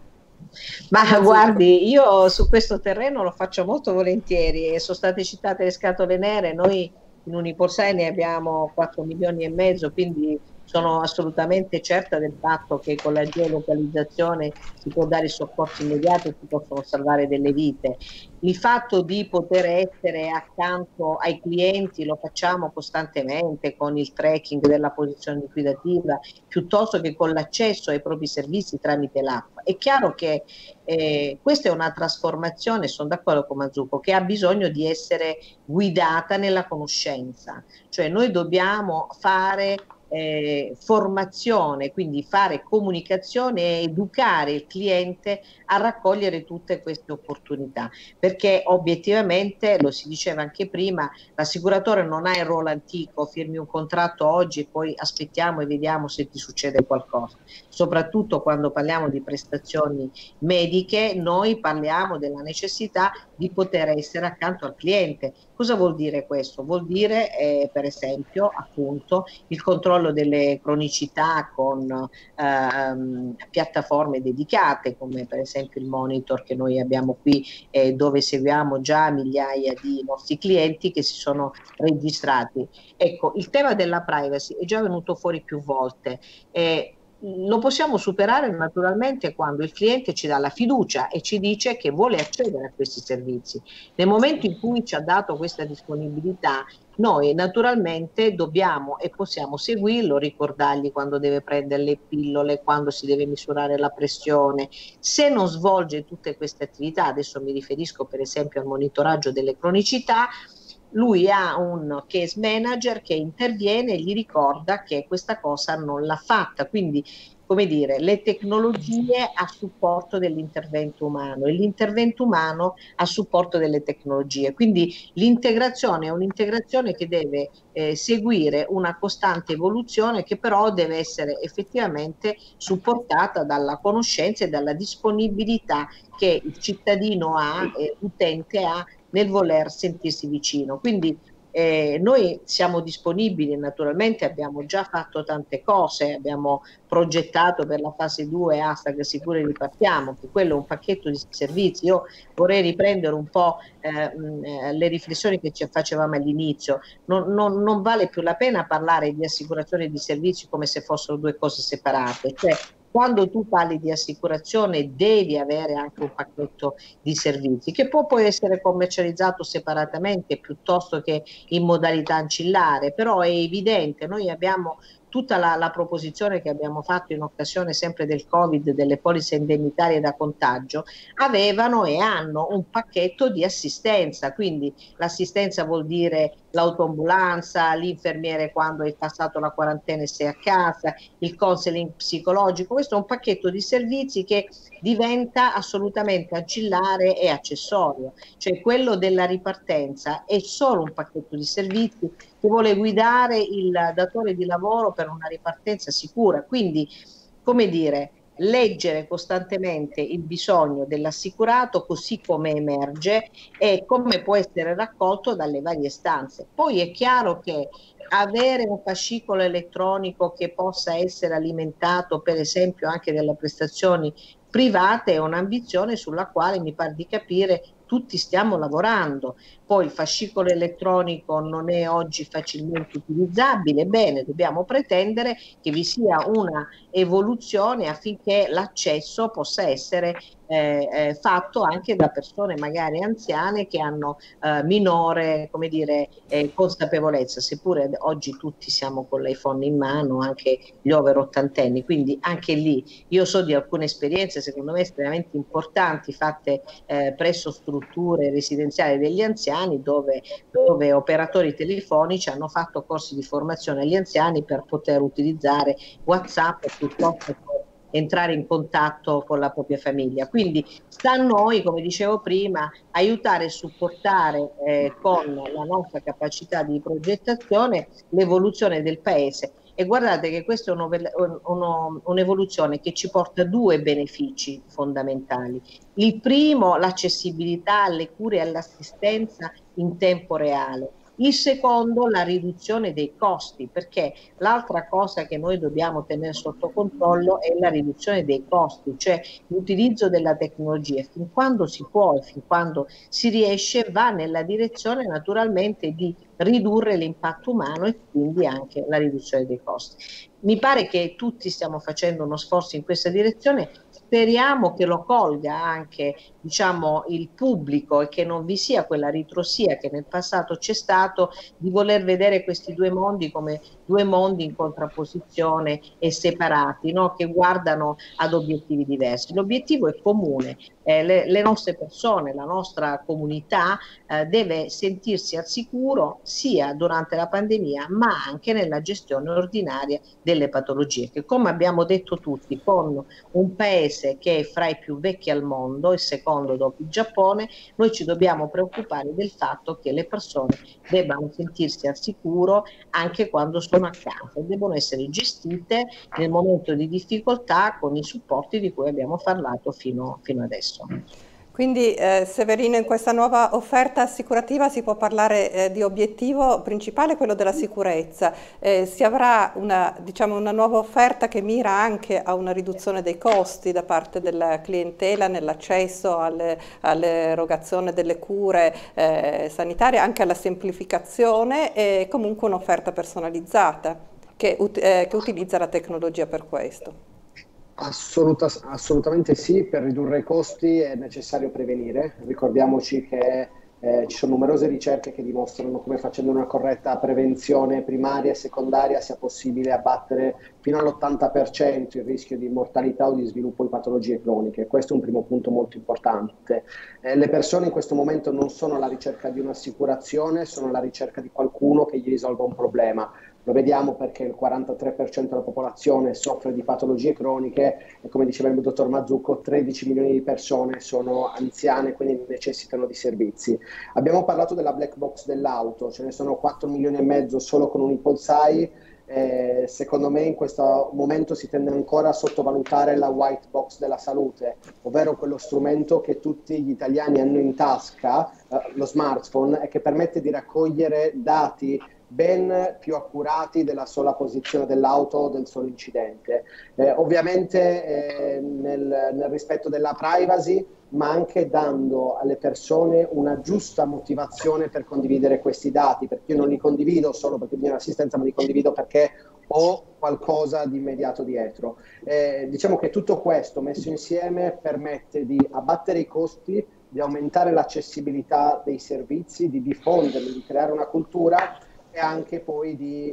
Ma guardi, io su questo terreno lo faccio molto volentieri e sono state citate le scatole nere. Noi in Uniporsai ne abbiamo 4,5 milioni, quindi sono assolutamente certa del fatto che con la geolocalizzazione si può dare soccorso immediato e si possono salvare delle vite. Il fatto di poter essere accanto ai clienti lo facciamo costantemente con il tracking della posizione liquidativa, piuttosto che con l'accesso ai propri servizi tramite l'app. È chiaro che questa è una trasformazione, sono d'accordo con Mazzucco, che ha bisogno di essere guidata nella conoscenza, cioè noi dobbiamo fare formazione, quindi fare comunicazione e educare il cliente a raccogliere tutte queste opportunità, perché obiettivamente, lo si diceva anche prima, l'assicuratore non ha il ruolo antico, firmi un contratto oggi e poi aspettiamo e vediamo se ti succede qualcosa. Soprattutto quando parliamo di prestazioni mediche, noi parliamo della necessità di poter essere accanto al cliente. Cosa vuol dire questo? Vuol dire per esempio appunto il controllo delle cronicità con piattaforme dedicate come per esempio il monitor che noi abbiamo qui, dove seguiamo già migliaia di nostri clienti che si sono registrati. Ecco, il tema della privacy è già venuto fuori più volte. lo possiamo superare naturalmente quando il cliente ci dà la fiducia e ci dice che vuole accedere a questi servizi. Nel momento in cui ci ha dato questa disponibilità, noi naturalmente dobbiamo e possiamo seguirlo, ricordargli quando deve prendere le pillole, quando si deve misurare la pressione. Se non svolge tutte queste attività, adesso mi riferisco per esempio al monitoraggio delle cronicità, lui ha un case manager che interviene e gli ricorda che questa cosa non l'ha fatta. Quindi, come dire, le tecnologie a supporto dell'intervento umano e l'intervento umano a supporto delle tecnologie. Quindi l'integrazione è un'integrazione che deve seguire una costante evoluzione, che però deve essere effettivamente supportata dalla conoscenza e dalla disponibilità che il cittadino ha, l'utente ha, nel voler sentirsi vicino. Quindi noi siamo disponibili, naturalmente abbiamo già fatto tante cose, abbiamo progettato per la fase 2 #Sicuri Ripartiamo, che quello è un pacchetto di servizi. Io vorrei riprendere un po' le riflessioni che ci facevamo all'inizio. Non vale più la pena parlare di assicurazione e di servizi come se fossero due cose separate, cioè quando tu parli di assicurazione devi avere anche un pacchetto di servizi che può essere commercializzato separatamente piuttosto che in modalità ancillare, però è evidente, noi abbiamo tutta la proposizione che abbiamo fatto in occasione sempre del Covid, delle polizze indennitarie da contagio, avevano e hanno un pacchetto di assistenza, quindi l'assistenza vuol dire l'autoambulanza, l'infermiere quando hai passato la quarantena e sei a casa, il counseling psicologico. Questo è un pacchetto di servizi che diventa assolutamente ancillare e accessorio, cioè quello della ripartenza è solo un pacchetto di servizi che vuole guidare il datore di lavoro per una ripartenza sicura. Quindi, come dire, leggere costantemente il bisogno dell'assicurato così come emerge e come può essere raccolto dalle varie istanze. Poi è chiaro che avere un fascicolo elettronico che possa essere alimentato per esempio anche delle prestazioni private è un'ambizione sulla quale mi pare di capire tutti stiamo lavorando. Poi il fascicolo elettronico non è oggi facilmente utilizzabile, bene, dobbiamo pretendere che vi sia una evoluzione affinché l'accesso possa essere fatto anche da persone magari anziane che hanno minore, come dire, consapevolezza, seppure oggi tutti siamo con l'iPhone in mano, anche gli over ottantenni, quindi anche lì io so di alcune esperienze secondo me estremamente importanti fatte presso strutture residenziali degli anziani dove operatori telefonici hanno fatto corsi di formazione agli anziani per poter utilizzare WhatsApp piuttosto che entrare in contatto con la propria famiglia. Quindi sta a noi, come dicevo prima, aiutare e supportare con la nostra capacità di progettazione l'evoluzione del paese. E guardate che questa è un'evoluzione che ci porta a due benefici fondamentali. Il primo, l'accessibilità alle cure e all'assistenza in tempo reale. Il secondo, la riduzione dei costi, perché l'altra cosa che noi dobbiamo tenere sotto controllo è la riduzione dei costi, cioè l'utilizzo della tecnologia. Fin quando si può e fin quando si riesce va nella direzione naturalmente di ridurre l'impatto umano e quindi anche la riduzione dei costi. Mi pare che tutti stiamo facendo uno sforzo in questa direzione. Speriamo che lo colga anche, diciamo, il pubblico e che non vi sia quella ritrosia che nel passato c'è stato di voler vedere questi due mondi come due mondi in contrapposizione e separati, no? Che guardano ad obiettivi diversi. L'obiettivo è comune, le nostre persone, la nostra comunità deve sentirsi al sicuro sia durante la pandemia ma anche nella gestione ordinaria delle patologie, che come abbiamo detto tutti, con un paese che è fra i più vecchi al mondo, il secondo dopo il Giappone, noi ci dobbiamo preoccupare del fatto che le persone debbano sentirsi al sicuro anche quando sono a casa e devono essere gestite nel momento di difficoltà con i supporti di cui abbiamo parlato fino adesso. Quindi Severino, in questa nuova offerta assicurativa si può parlare di obiettivo principale, quello della sicurezza. Si avrà diciamo, una nuova offerta che mira anche a una riduzione dei costi da parte della clientela nell'accesso all'erogazione delle cure sanitarie, anche alla semplificazione e comunque un'offerta personalizzata che utilizza la tecnologia per questo. Assolutamente sì, per ridurre i costi è necessario prevenire. Ricordiamoci che ci sono numerose ricerche che dimostrano come facendo una corretta prevenzione primaria e secondaria sia possibile abbattere fino all'80% il rischio di mortalità o di sviluppo di patologie croniche. Questo è un primo punto molto importante. Le persone in questo momento non sono alla ricerca di un'assicurazione, sono alla ricerca di qualcuno che gli risolva un problema. Lo vediamo perché il 43% della popolazione soffre di patologie croniche e, come diceva il dottor Mazzucco, 13 milioni di persone sono anziane, quindi necessitano di servizi. Abbiamo parlato della black box dell'auto, ce ne sono 4 milioni e mezzo solo con un Ipolsai. Secondo me in questo momento si tende ancora a sottovalutare la white box della salute, ovvero quello strumento che tutti gli italiani hanno in tasca, lo smartphone, e che permette di raccogliere dati ben più accurati della sola posizione dell'auto o del solo incidente. Ovviamente nel rispetto della privacy, ma anche dando alle persone una giusta motivazione per condividere questi dati, perché io non li condivido solo perché bisogna assistenza, ma li condivido perché ho qualcosa di immediato dietro. Diciamo che tutto questo messo insieme permette di abbattere i costi, di aumentare l'accessibilità dei servizi, di diffonderli, di creare una cultura e anche poi di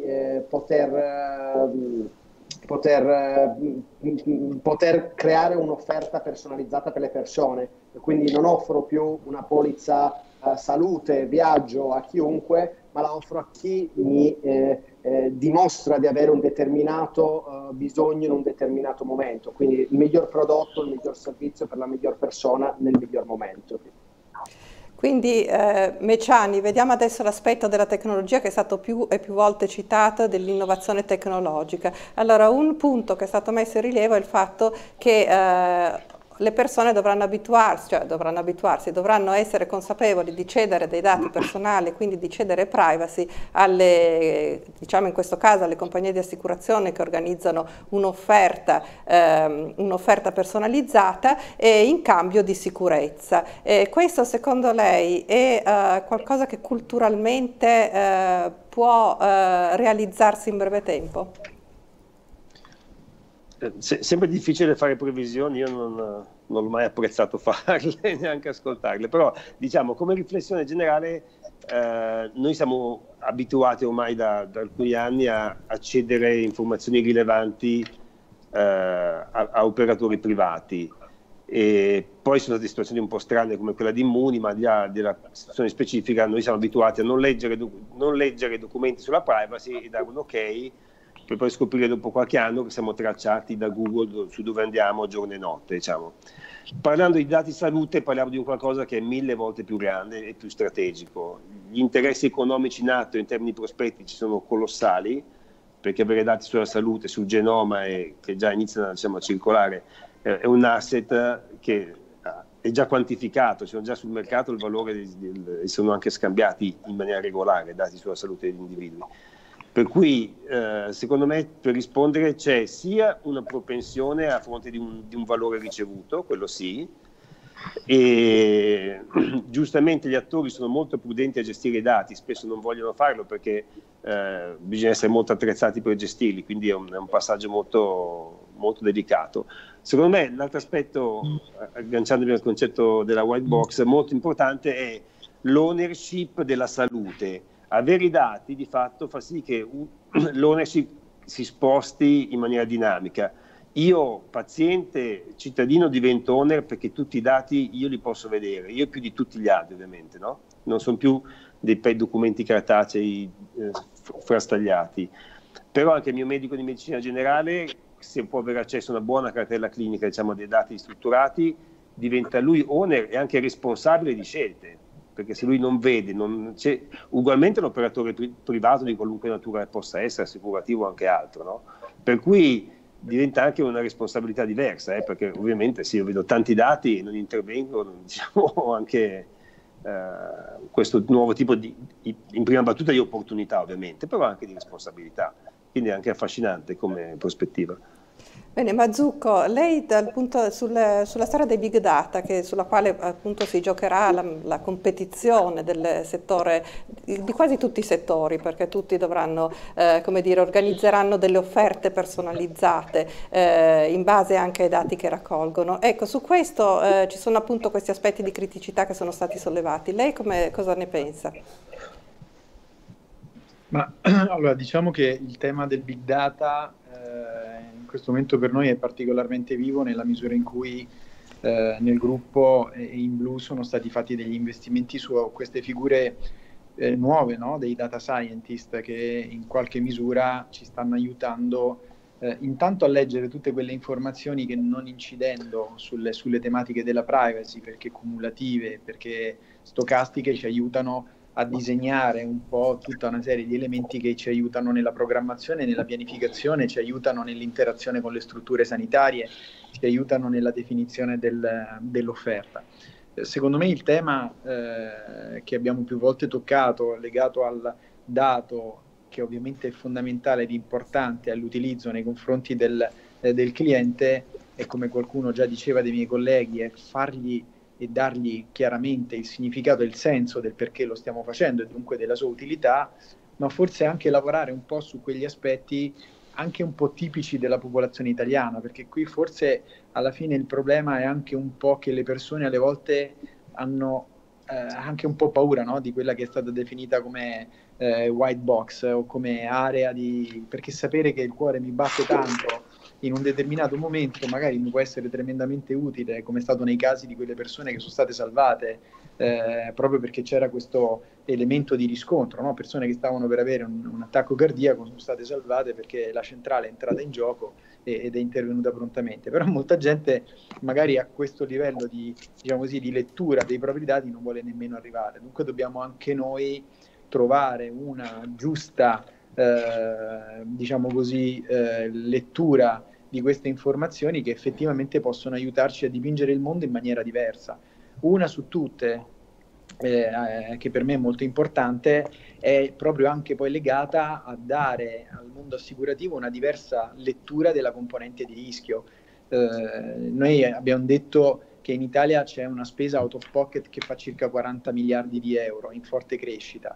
poter creare un'offerta personalizzata per le persone. Quindi non offro più una polizza salute, viaggio a chiunque, ma la offro a chi mi dimostra di avere un determinato bisogno in un determinato momento. Quindi il miglior prodotto, il miglior servizio per la miglior persona nel miglior momento. Quindi Meciani, vediamo adesso l'aspetto della tecnologia che è stato più e più volte citato, dell'innovazione tecnologica. Allora, un punto che è stato messo in rilievo è il fatto che le persone dovranno dovranno essere consapevoli di cedere dei dati personali, quindi di cedere privacy alle, diciamo in questo caso, alle compagnie di assicurazione che organizzano un'offerta personalizzata e in cambio di sicurezza. Questo secondo lei è qualcosa che culturalmente può realizzarsi in breve tempo? Sempre difficile fare previsioni, io non l'ho mai apprezzato farle, neanche ascoltarle, però diciamo come riflessione generale noi siamo abituati ormai da alcuni anni a cedere informazioni rilevanti a operatori privati, e poi sono state situazioni un po' strane come quella di Immuni, ma al di là della situazione specifica noi siamo abituati a non leggere documenti sulla privacy e dare un ok, per poi scoprire dopo qualche anno che siamo tracciati da Google su dove andiamo giorno e notte, diciamo. Parlando di dati salute parliamo di un qualcosa che è 1000 volte più grande e più strategico. Gli interessi economici in atto in termini prospettici sono colossali, perché avere dati sulla salute, sul genoma che già iniziano, diciamo, a circolare è un asset che è già quantificato, sono già sul mercato, il valore sono anche scambiati in maniera regolare dati sulla salute degli individui. Per cui secondo me per rispondere c'è sia una propensione a fronte di un valore ricevuto, quello sì, e giustamente gli attori sono molto prudenti a gestire i dati, spesso non vogliono farlo perché bisogna essere molto attrezzati per gestirli, quindi è un passaggio molto, molto delicato. Secondo me l'altro aspetto, agganciandomi al concetto della white box, molto importante è l'ownership della salute. Avere i dati di fatto fa sì che l'ownership si sposti in maniera dinamica. Io, paziente, cittadino, divento owner perché tutti i dati io li posso vedere, io più di tutti gli altri ovviamente, no? Non sono più dei documenti cartacei frastagliati. Però anche il mio medico di medicina generale, se può avere accesso a una buona cartella clinica, diciamo, dei dati strutturati, diventa lui owner e anche responsabile di scelte. Perché se lui non vede, ugualmente un operatore privato di qualunque natura possa essere, assicurativo o anche altro, no? Per cui diventa anche una responsabilità diversa, perché ovviamente se io vedo tanti dati e non intervengo, diciamo anche questo nuovo tipo in prima battuta di opportunità ovviamente, però anche di responsabilità, quindi è anche affascinante come prospettiva. Bene, Mazzucco, lei sulla storia dei big data, sulla quale appunto si giocherà la competizione del settore, di quasi tutti i settori, perché tutti dovranno, come dire, organizzeranno delle offerte personalizzate in base anche ai dati che raccolgono. Ecco, su questo ci sono appunto questi aspetti di criticità che sono stati sollevati. Lei cosa ne pensa? Ma allora, diciamo che il tema del big data in questo momento per noi è particolarmente vivo nella misura in cui nel gruppo e in Blu sono stati fatti degli investimenti su queste figure nuove, no? Dei data scientist che in qualche misura ci stanno aiutando intanto a leggere tutte quelle informazioni che, non incidendo sulle tematiche della privacy, perché cumulative, perché stocastiche, ci aiutano a disegnare un po' tutta una serie di elementi che ci aiutano nella programmazione, nella pianificazione, ci aiutano nell'interazione con le strutture sanitarie, ci aiutano nella definizione dell'offerta. Secondo me il tema che abbiamo più volte toccato, legato al dato, che ovviamente è fondamentale ed importante all'utilizzo nei confronti del cliente, e come qualcuno già diceva dei miei colleghi, è fargli e dargli chiaramente il significato e il senso del perché lo stiamo facendo e dunque della sua utilità, ma forse anche lavorare un po' su quegli aspetti anche un po' tipici della popolazione italiana, perché qui forse alla fine il problema è anche un po' che le persone alle volte hanno anche un po' paura, no? Di quella che è stata definita come white box o come area perché sapere che il cuore mi batte tanto in un determinato momento magari mi può essere tremendamente utile, come è stato nei casi di quelle persone che sono state salvate proprio perché c'era questo elemento di riscontro, no? Persone che stavano per avere un attacco cardiaco sono state salvate perché la centrale è entrata in gioco ed è intervenuta prontamente. Però molta gente magari a questo livello di, diciamo così, di lettura dei propri dati non vuole nemmeno arrivare, dunque dobbiamo anche noi trovare una giusta diciamo così lettura di queste informazioni che effettivamente possono aiutarci a dipingere il mondo in maniera diversa. Una su tutte, che per me è molto importante, è proprio anche poi legata a dare al mondo assicurativo una diversa lettura della componente di rischio. Noi abbiamo detto che in Italia c'è una spesa out of pocket che fa circa 40 miliardi di euro in forte crescita.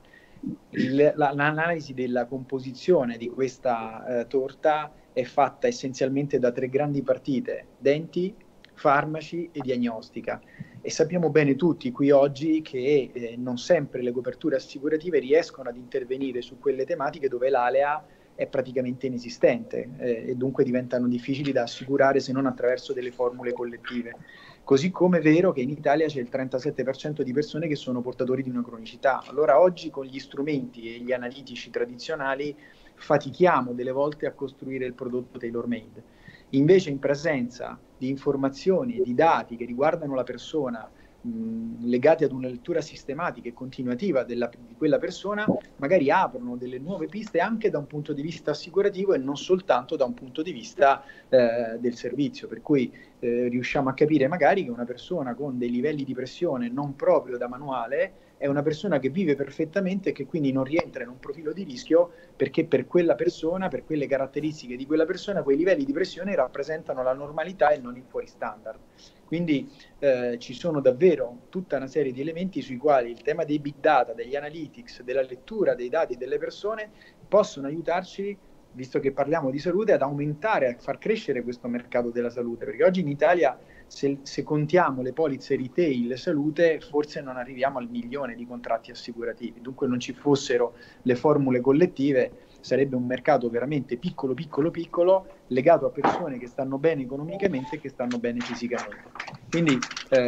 L'analisi della composizione di questa torta è fatta essenzialmente da 3 grandi partite: denti, farmaci e diagnostica, e sappiamo bene tutti qui oggi che non sempre le coperture assicurative riescono ad intervenire su quelle tematiche dove l'alea è praticamente inesistente e dunque diventano difficili da assicurare se non attraverso delle formule collettive. Così come è vero che in Italia c'è il 37% di persone che sono portatori di una cronicità. Allora oggi con gli strumenti e gli analitici tradizionali fatichiamo delle volte a costruire il prodotto tailor-made. Invece in presenza di informazioni e di dati che riguardano la persona, legati ad una lettura sistematica e continuativa di quella persona, magari aprono delle nuove piste anche da un punto di vista assicurativo e non soltanto da un punto di vista del servizio, per cui riusciamo a capire magari che una persona con dei livelli di pressione non proprio da manuale è una persona che vive perfettamente e che quindi non rientra in un profilo di rischio, perché per quella persona, per quelle caratteristiche di quella persona, quei livelli di pressione rappresentano la normalità e non il fuori standard. Quindi ci sono davvero tutta una serie di elementi sui quali il tema dei big data, degli analytics, della lettura dei dati delle persone possono aiutarci, visto che parliamo di salute, ad aumentare, a far crescere questo mercato della salute, perché oggi in Italia se contiamo le polizze retail salute forse non arriviamo al 1 milione di contratti assicurativi, dunque non ci fossero le formule collettive sarebbe un mercato veramente piccolo, legato a persone che stanno bene economicamente e che stanno bene fisicamente. Quindi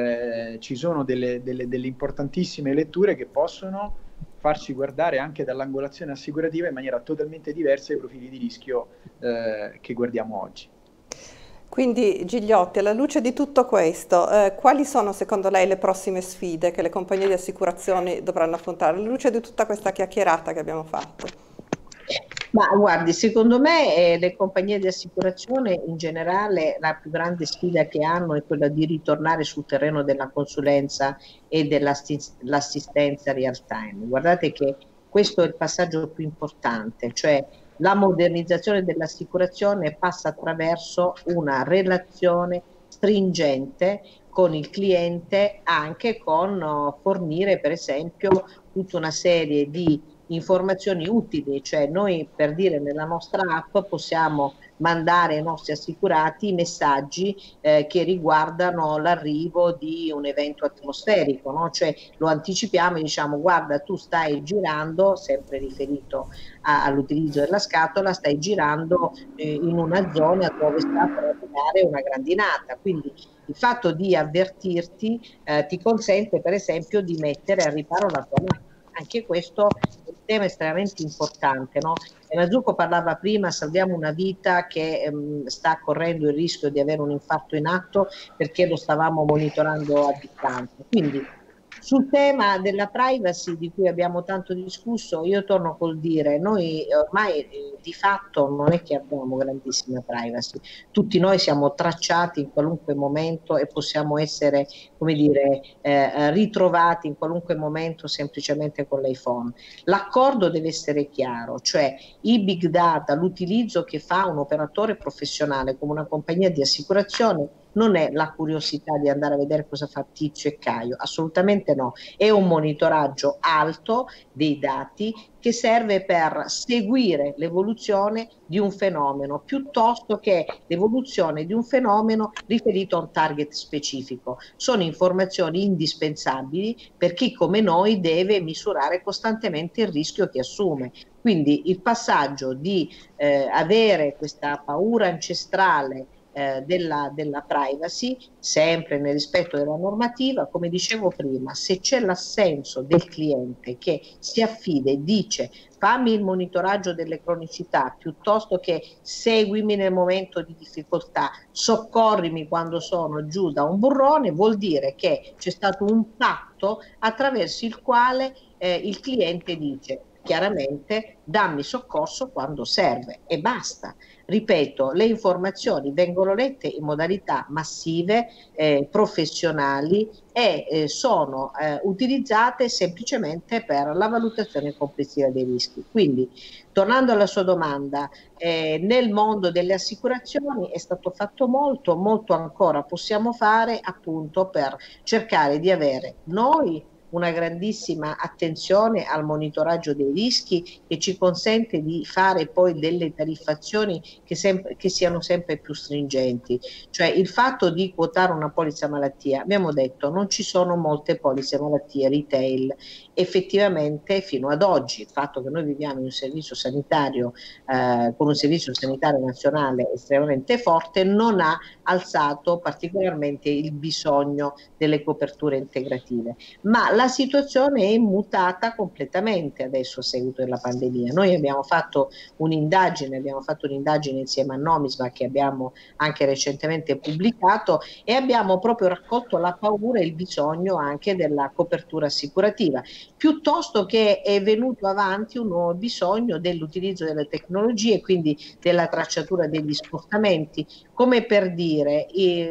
ci sono delle importantissime letture che possono farci guardare anche dall'angolazione assicurativa in maniera totalmente diversa ai profili di rischio che guardiamo oggi. Quindi Gigliotti, alla luce di tutto questo, quali sono secondo lei le prossime sfide che le compagnie di assicurazioni dovranno affrontare, alla luce di tutta questa chiacchierata che abbiamo fatto? Ma guardi, secondo me le compagnie di assicurazione in generale la più grande sfida che hanno è quella di ritornare sul terreno della consulenza e dell'assistenza real time. Guardate che questo è il passaggio più importante, cioè la modernizzazione dell'assicurazione passa attraverso una relazione stringente con il cliente, anche con fornire per esempio tutta una serie di informazioni utili, cioè noi, per dire, nella nostra app possiamo mandare ai nostri assicurati messaggi che riguardano l'arrivo di un evento atmosferico, no? Cioè lo anticipiamo e diciamo: guarda, tu stai girando, sempre riferito all'utilizzo della scatola, stai girando in una zona dove sta per arrivare una grandinata, quindi il fatto di avvertirti ti consente per esempio di mettere a riparo la tua macchina. Anche questo è un tema estremamente importante, no? Mazzucco parlava prima: salviamo una vita che sta correndo il rischio di avere un infarto in atto perché lo stavamo monitorando a distanza. Quindi sul tema della privacy, di cui abbiamo tanto discusso, io torno col dire: noi ormai di fatto non è che abbiamo grandissima privacy, tutti noi siamo tracciati in qualunque momento e possiamo essere, come dire, ritrovati in qualunque momento semplicemente con l'iPhone. L'accordo deve essere chiaro, cioè i big data, l'utilizzo che fa un operatore professionale come una compagnia di assicurazione non è la curiosità di andare a vedere cosa fa Tizio e Caio, assolutamente no, è un monitoraggio alto dei dati che serve per seguire l'evoluzione di un fenomeno piuttosto che l'evoluzione di un fenomeno riferito a un target specifico. Sono informazioni indispensabili per chi come noi deve misurare costantemente il rischio che assume. Quindi il passaggio di avere questa paura ancestrale della privacy, sempre nel rispetto della normativa, come dicevo prima, se c'è l'assenso del cliente che si affida e dice: fammi il monitoraggio delle cronicità piuttosto che seguimi nel momento di difficoltà, soccorrimi quando sono giù da un burrone, vuol dire che c'è stato un patto attraverso il quale il cliente dice chiaramente: dammi soccorso quando serve, e basta. Ripeto, le informazioni vengono lette in modalità massive, professionali e sono utilizzate semplicemente per la valutazione complessiva dei rischi. Quindi, tornando alla sua domanda, nel mondo delle assicurazioni è stato fatto molto, molto ancora possiamo fare, appunto per cercare di avere noi una grandissima attenzione al monitoraggio dei rischi, che ci consente di fare poi delle tariffazioni che siano sempre più stringenti. Cioè il fatto di quotare una polizza malattia, abbiamo detto, non ci sono molte polizze malattie retail. Effettivamente fino ad oggi il fatto che noi viviamo in un servizio sanitario con un servizio sanitario nazionale estremamente forte non ha alzato particolarmente il bisogno delle coperture integrative, ma la situazione è mutata completamente adesso a seguito della pandemia. Noi abbiamo fatto un'indagine insieme a Nomisma, che abbiamo anche recentemente pubblicato, e abbiamo proprio raccolto la paura e il bisogno anche della copertura assicurativa, piuttosto che è venuto avanti un nuovo bisogno dell'utilizzo delle tecnologie, quindi della tracciatura degli spostamenti, come per dire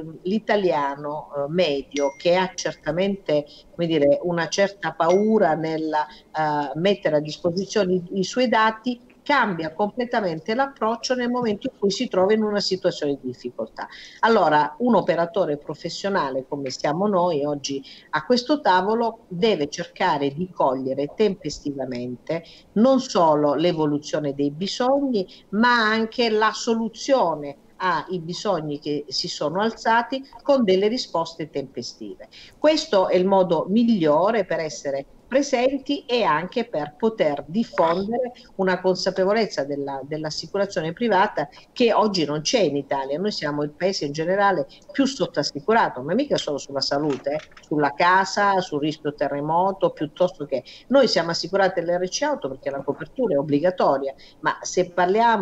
l'italiano medio, che ha certamente, come dire, una certa paura nel mettere a disposizione i suoi dati, cambia completamente l'approccio nel momento in cui si trova in una situazione di difficoltà. Allora, un operatore professionale come siamo noi oggi a questo tavolo deve cercare di cogliere tempestivamente non solo l'evoluzione dei bisogni, ma anche la soluzione ai bisogni che si sono alzati con delle risposte tempestive. Questo è il modo migliore per essere presenti e anche per poter diffondere una consapevolezza dell'assicurazione privata che oggi non c'è in Italia. Noi siamo il paese in generale più sottoassicurato, ma mica solo sulla salute, sulla casa, sul rischio terremoto, piuttosto che noi siamo assicurati all'RC auto perché la copertura è obbligatoria, ma se parliamo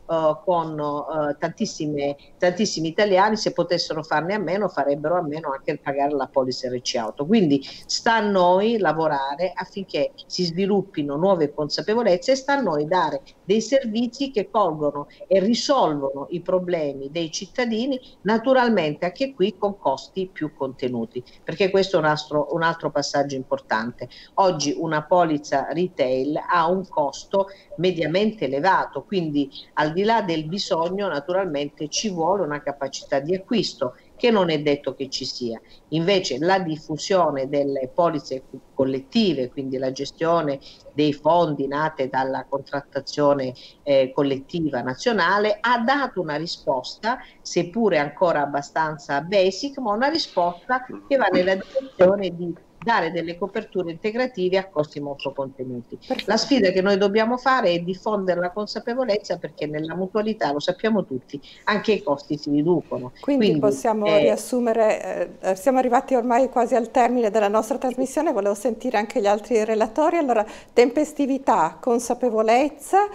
con tantissimi italiani, se potessero farne a meno farebbero a meno anche il pagare la polizza RC Auto. Quindi sta a noi lavorare affinché si sviluppino nuove consapevolezze e sta a noi dare dei servizi che colgono e risolvono i problemi dei cittadini, naturalmente anche qui con costi più contenuti, perché questo è un altro passaggio importante. Oggi una polizza retail ha un costo mediamente elevato, quindi al di là del bisogno naturalmente ci vuole una capacità di acquisto che non è detto che ci sia. Invece la diffusione delle polizze collettive, quindi la gestione dei fondi nate dalla contrattazione collettiva nazionale, ha dato una risposta, seppure ancora abbastanza basic, ma una risposta che va nella direzione di dare delle coperture integrative a costi molto contenuti. La sfida che noi dobbiamo fare è diffondere la consapevolezza, perché nella mutualità, lo sappiamo tutti, anche i costi si riducono. Quindi possiamo riassumere, siamo arrivati ormai quasi al termine della nostra trasmissione, volevo sentire anche gli altri relatori. Allora, tempestività, consapevolezza,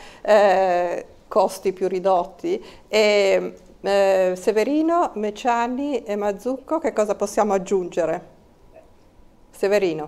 costi più ridotti. Severino, Meciani e Mazzucco, che cosa possiamo aggiungere? Severino.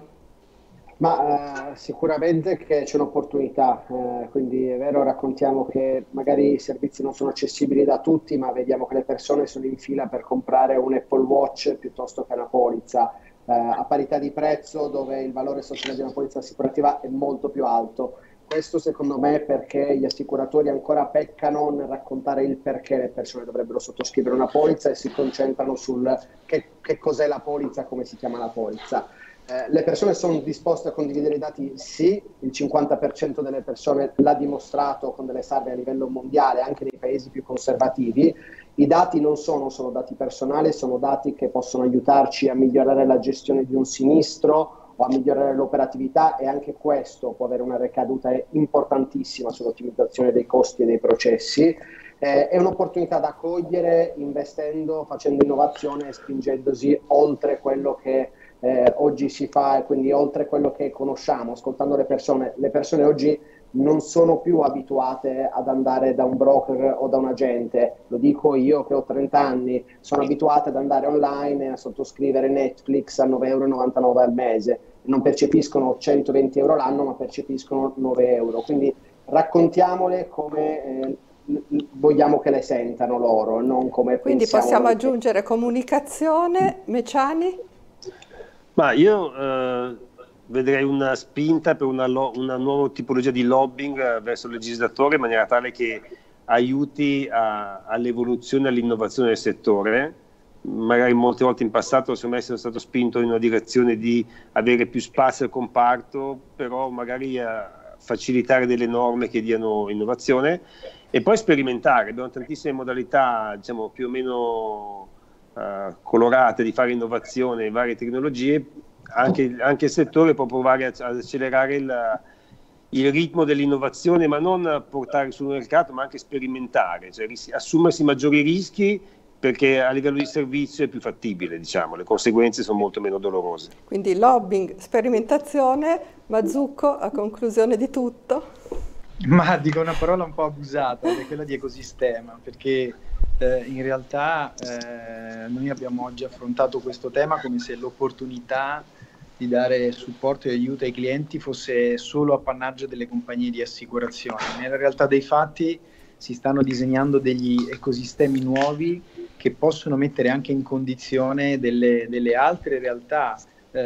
Ma sicuramente che c'è un'opportunità, quindi è vero, raccontiamo che magari i servizi non sono accessibili da tutti, ma vediamo che le persone sono in fila per comprare un Apple Watch piuttosto che una polizza a parità di prezzo, dove il valore sociale di una polizza assicurativa è molto più alto. Questo secondo me perché gli assicuratori ancora peccano nel raccontare il perché le persone dovrebbero sottoscrivere una polizza e si concentrano sul che cos'è la polizza, come si chiama la polizza. Le persone sono disposte a condividere i dati? Sì, il 50% delle persone l'ha dimostrato con delle survey a livello mondiale, anche nei paesi più conservativi. I dati non sono solo dati personali, sono dati che possono aiutarci a migliorare la gestione di un sinistro o a migliorare l'operatività, e anche questo può avere una ricaduta importantissima sull'ottimizzazione dei costi e dei processi. È un'opportunità da cogliere investendo, facendo innovazione e spingendosi oltre quello che oggi si fa, e quindi oltre quello che conosciamo, ascoltando le persone. Le persone oggi non sono più abituate ad andare da un broker o da un agente, lo dico io che ho 30 anni, sono abituate ad andare online e a sottoscrivere Netflix a 9,99 € al mese, non percepiscono 120 € l'anno, ma percepiscono 9 euro, quindi raccontiamole come vogliamo che le sentano loro, non come quindi pensiamo. Possiamo aggiungere comunicazione. Meciani? Ma io vedrei una spinta per una nuova tipologia di lobbying verso il legislatore, in maniera tale che aiuti all'evoluzione e all'innovazione del settore. Magari molte volte in passato secondo me sono stato spinto in una direzione di avere più spazio al comparto, però magari facilitare delle norme che diano innovazione e poi sperimentare. Abbiamo tantissime modalità, diciamo, più o meno colorate di fare innovazione e varie tecnologie. Anche il settore può provare ad accelerare il ritmo dell'innovazione, ma non portare sul mercato, ma anche sperimentare, cioè assumersi maggiori rischi, perché a livello di servizio è più fattibile, diciamo, le conseguenze sono molto meno dolorose. Quindi lobbying, sperimentazione. Mazzucco, a conclusione di tutto. Ma dico una parola un po' abusata, ed è quella di ecosistema, perché in realtà noi abbiamo oggi affrontato questo tema come se l'opportunità di dare supporto e aiuto ai clienti fosse solo appannaggio delle compagnie di assicurazione. Nella realtà dei fatti si stanno disegnando degli ecosistemi nuovi che possono mettere anche in condizione delle altre realtà,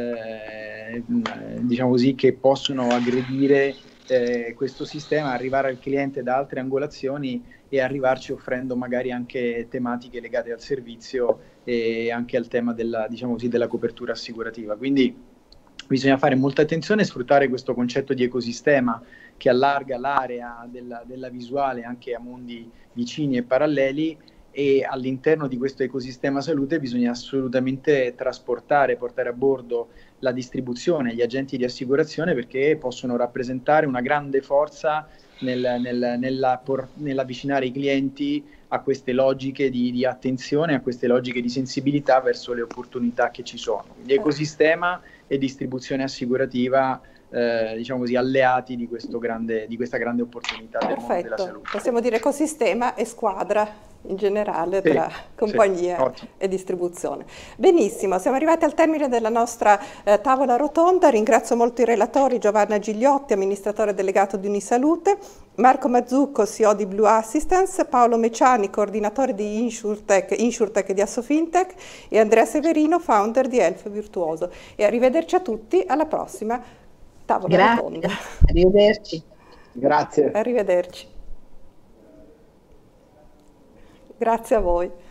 diciamo così, che possono aggredire questo sistema, arrivare al cliente da altre angolazioni e arrivarci offrendo magari anche tematiche legate al servizio e anche al tema della, diciamo così, della copertura assicurativa. Quindi bisogna fare molta attenzione e sfruttare questo concetto di ecosistema che allarga l'area della visuale anche a mondi vicini e paralleli, e all'interno di questo ecosistema salute bisogna assolutamente portare a bordo la distribuzione, gli agenti di assicurazione, perché possono rappresentare una grande forza nell'avvicinare i clienti a queste logiche di attenzione, a queste logiche di sensibilità verso le opportunità che ci sono. Quindi ecosistema e distribuzione assicurativa diciamo così, alleati di questa grande opportunità del mondo della Perfetto, salute. possiamo dire ecosistema e squadra in generale tra compagnia e distribuzione. Benissimo, siamo arrivati al termine della nostra tavola rotonda. Ringrazio molto i relatori: Giovanna Gigliotti, amministratore delegato di Unisalute, Marco Mazzucco, CEO di Blue Assistance, Paolo Meciani, coordinatore di InsurTech di Assofintech, e Andrea Severino, founder di Health Virtuoso. E arrivederci a tutti, alla prossima tavola rotonda. Arrivederci. Grazie. Arrivederci. Grazie a voi.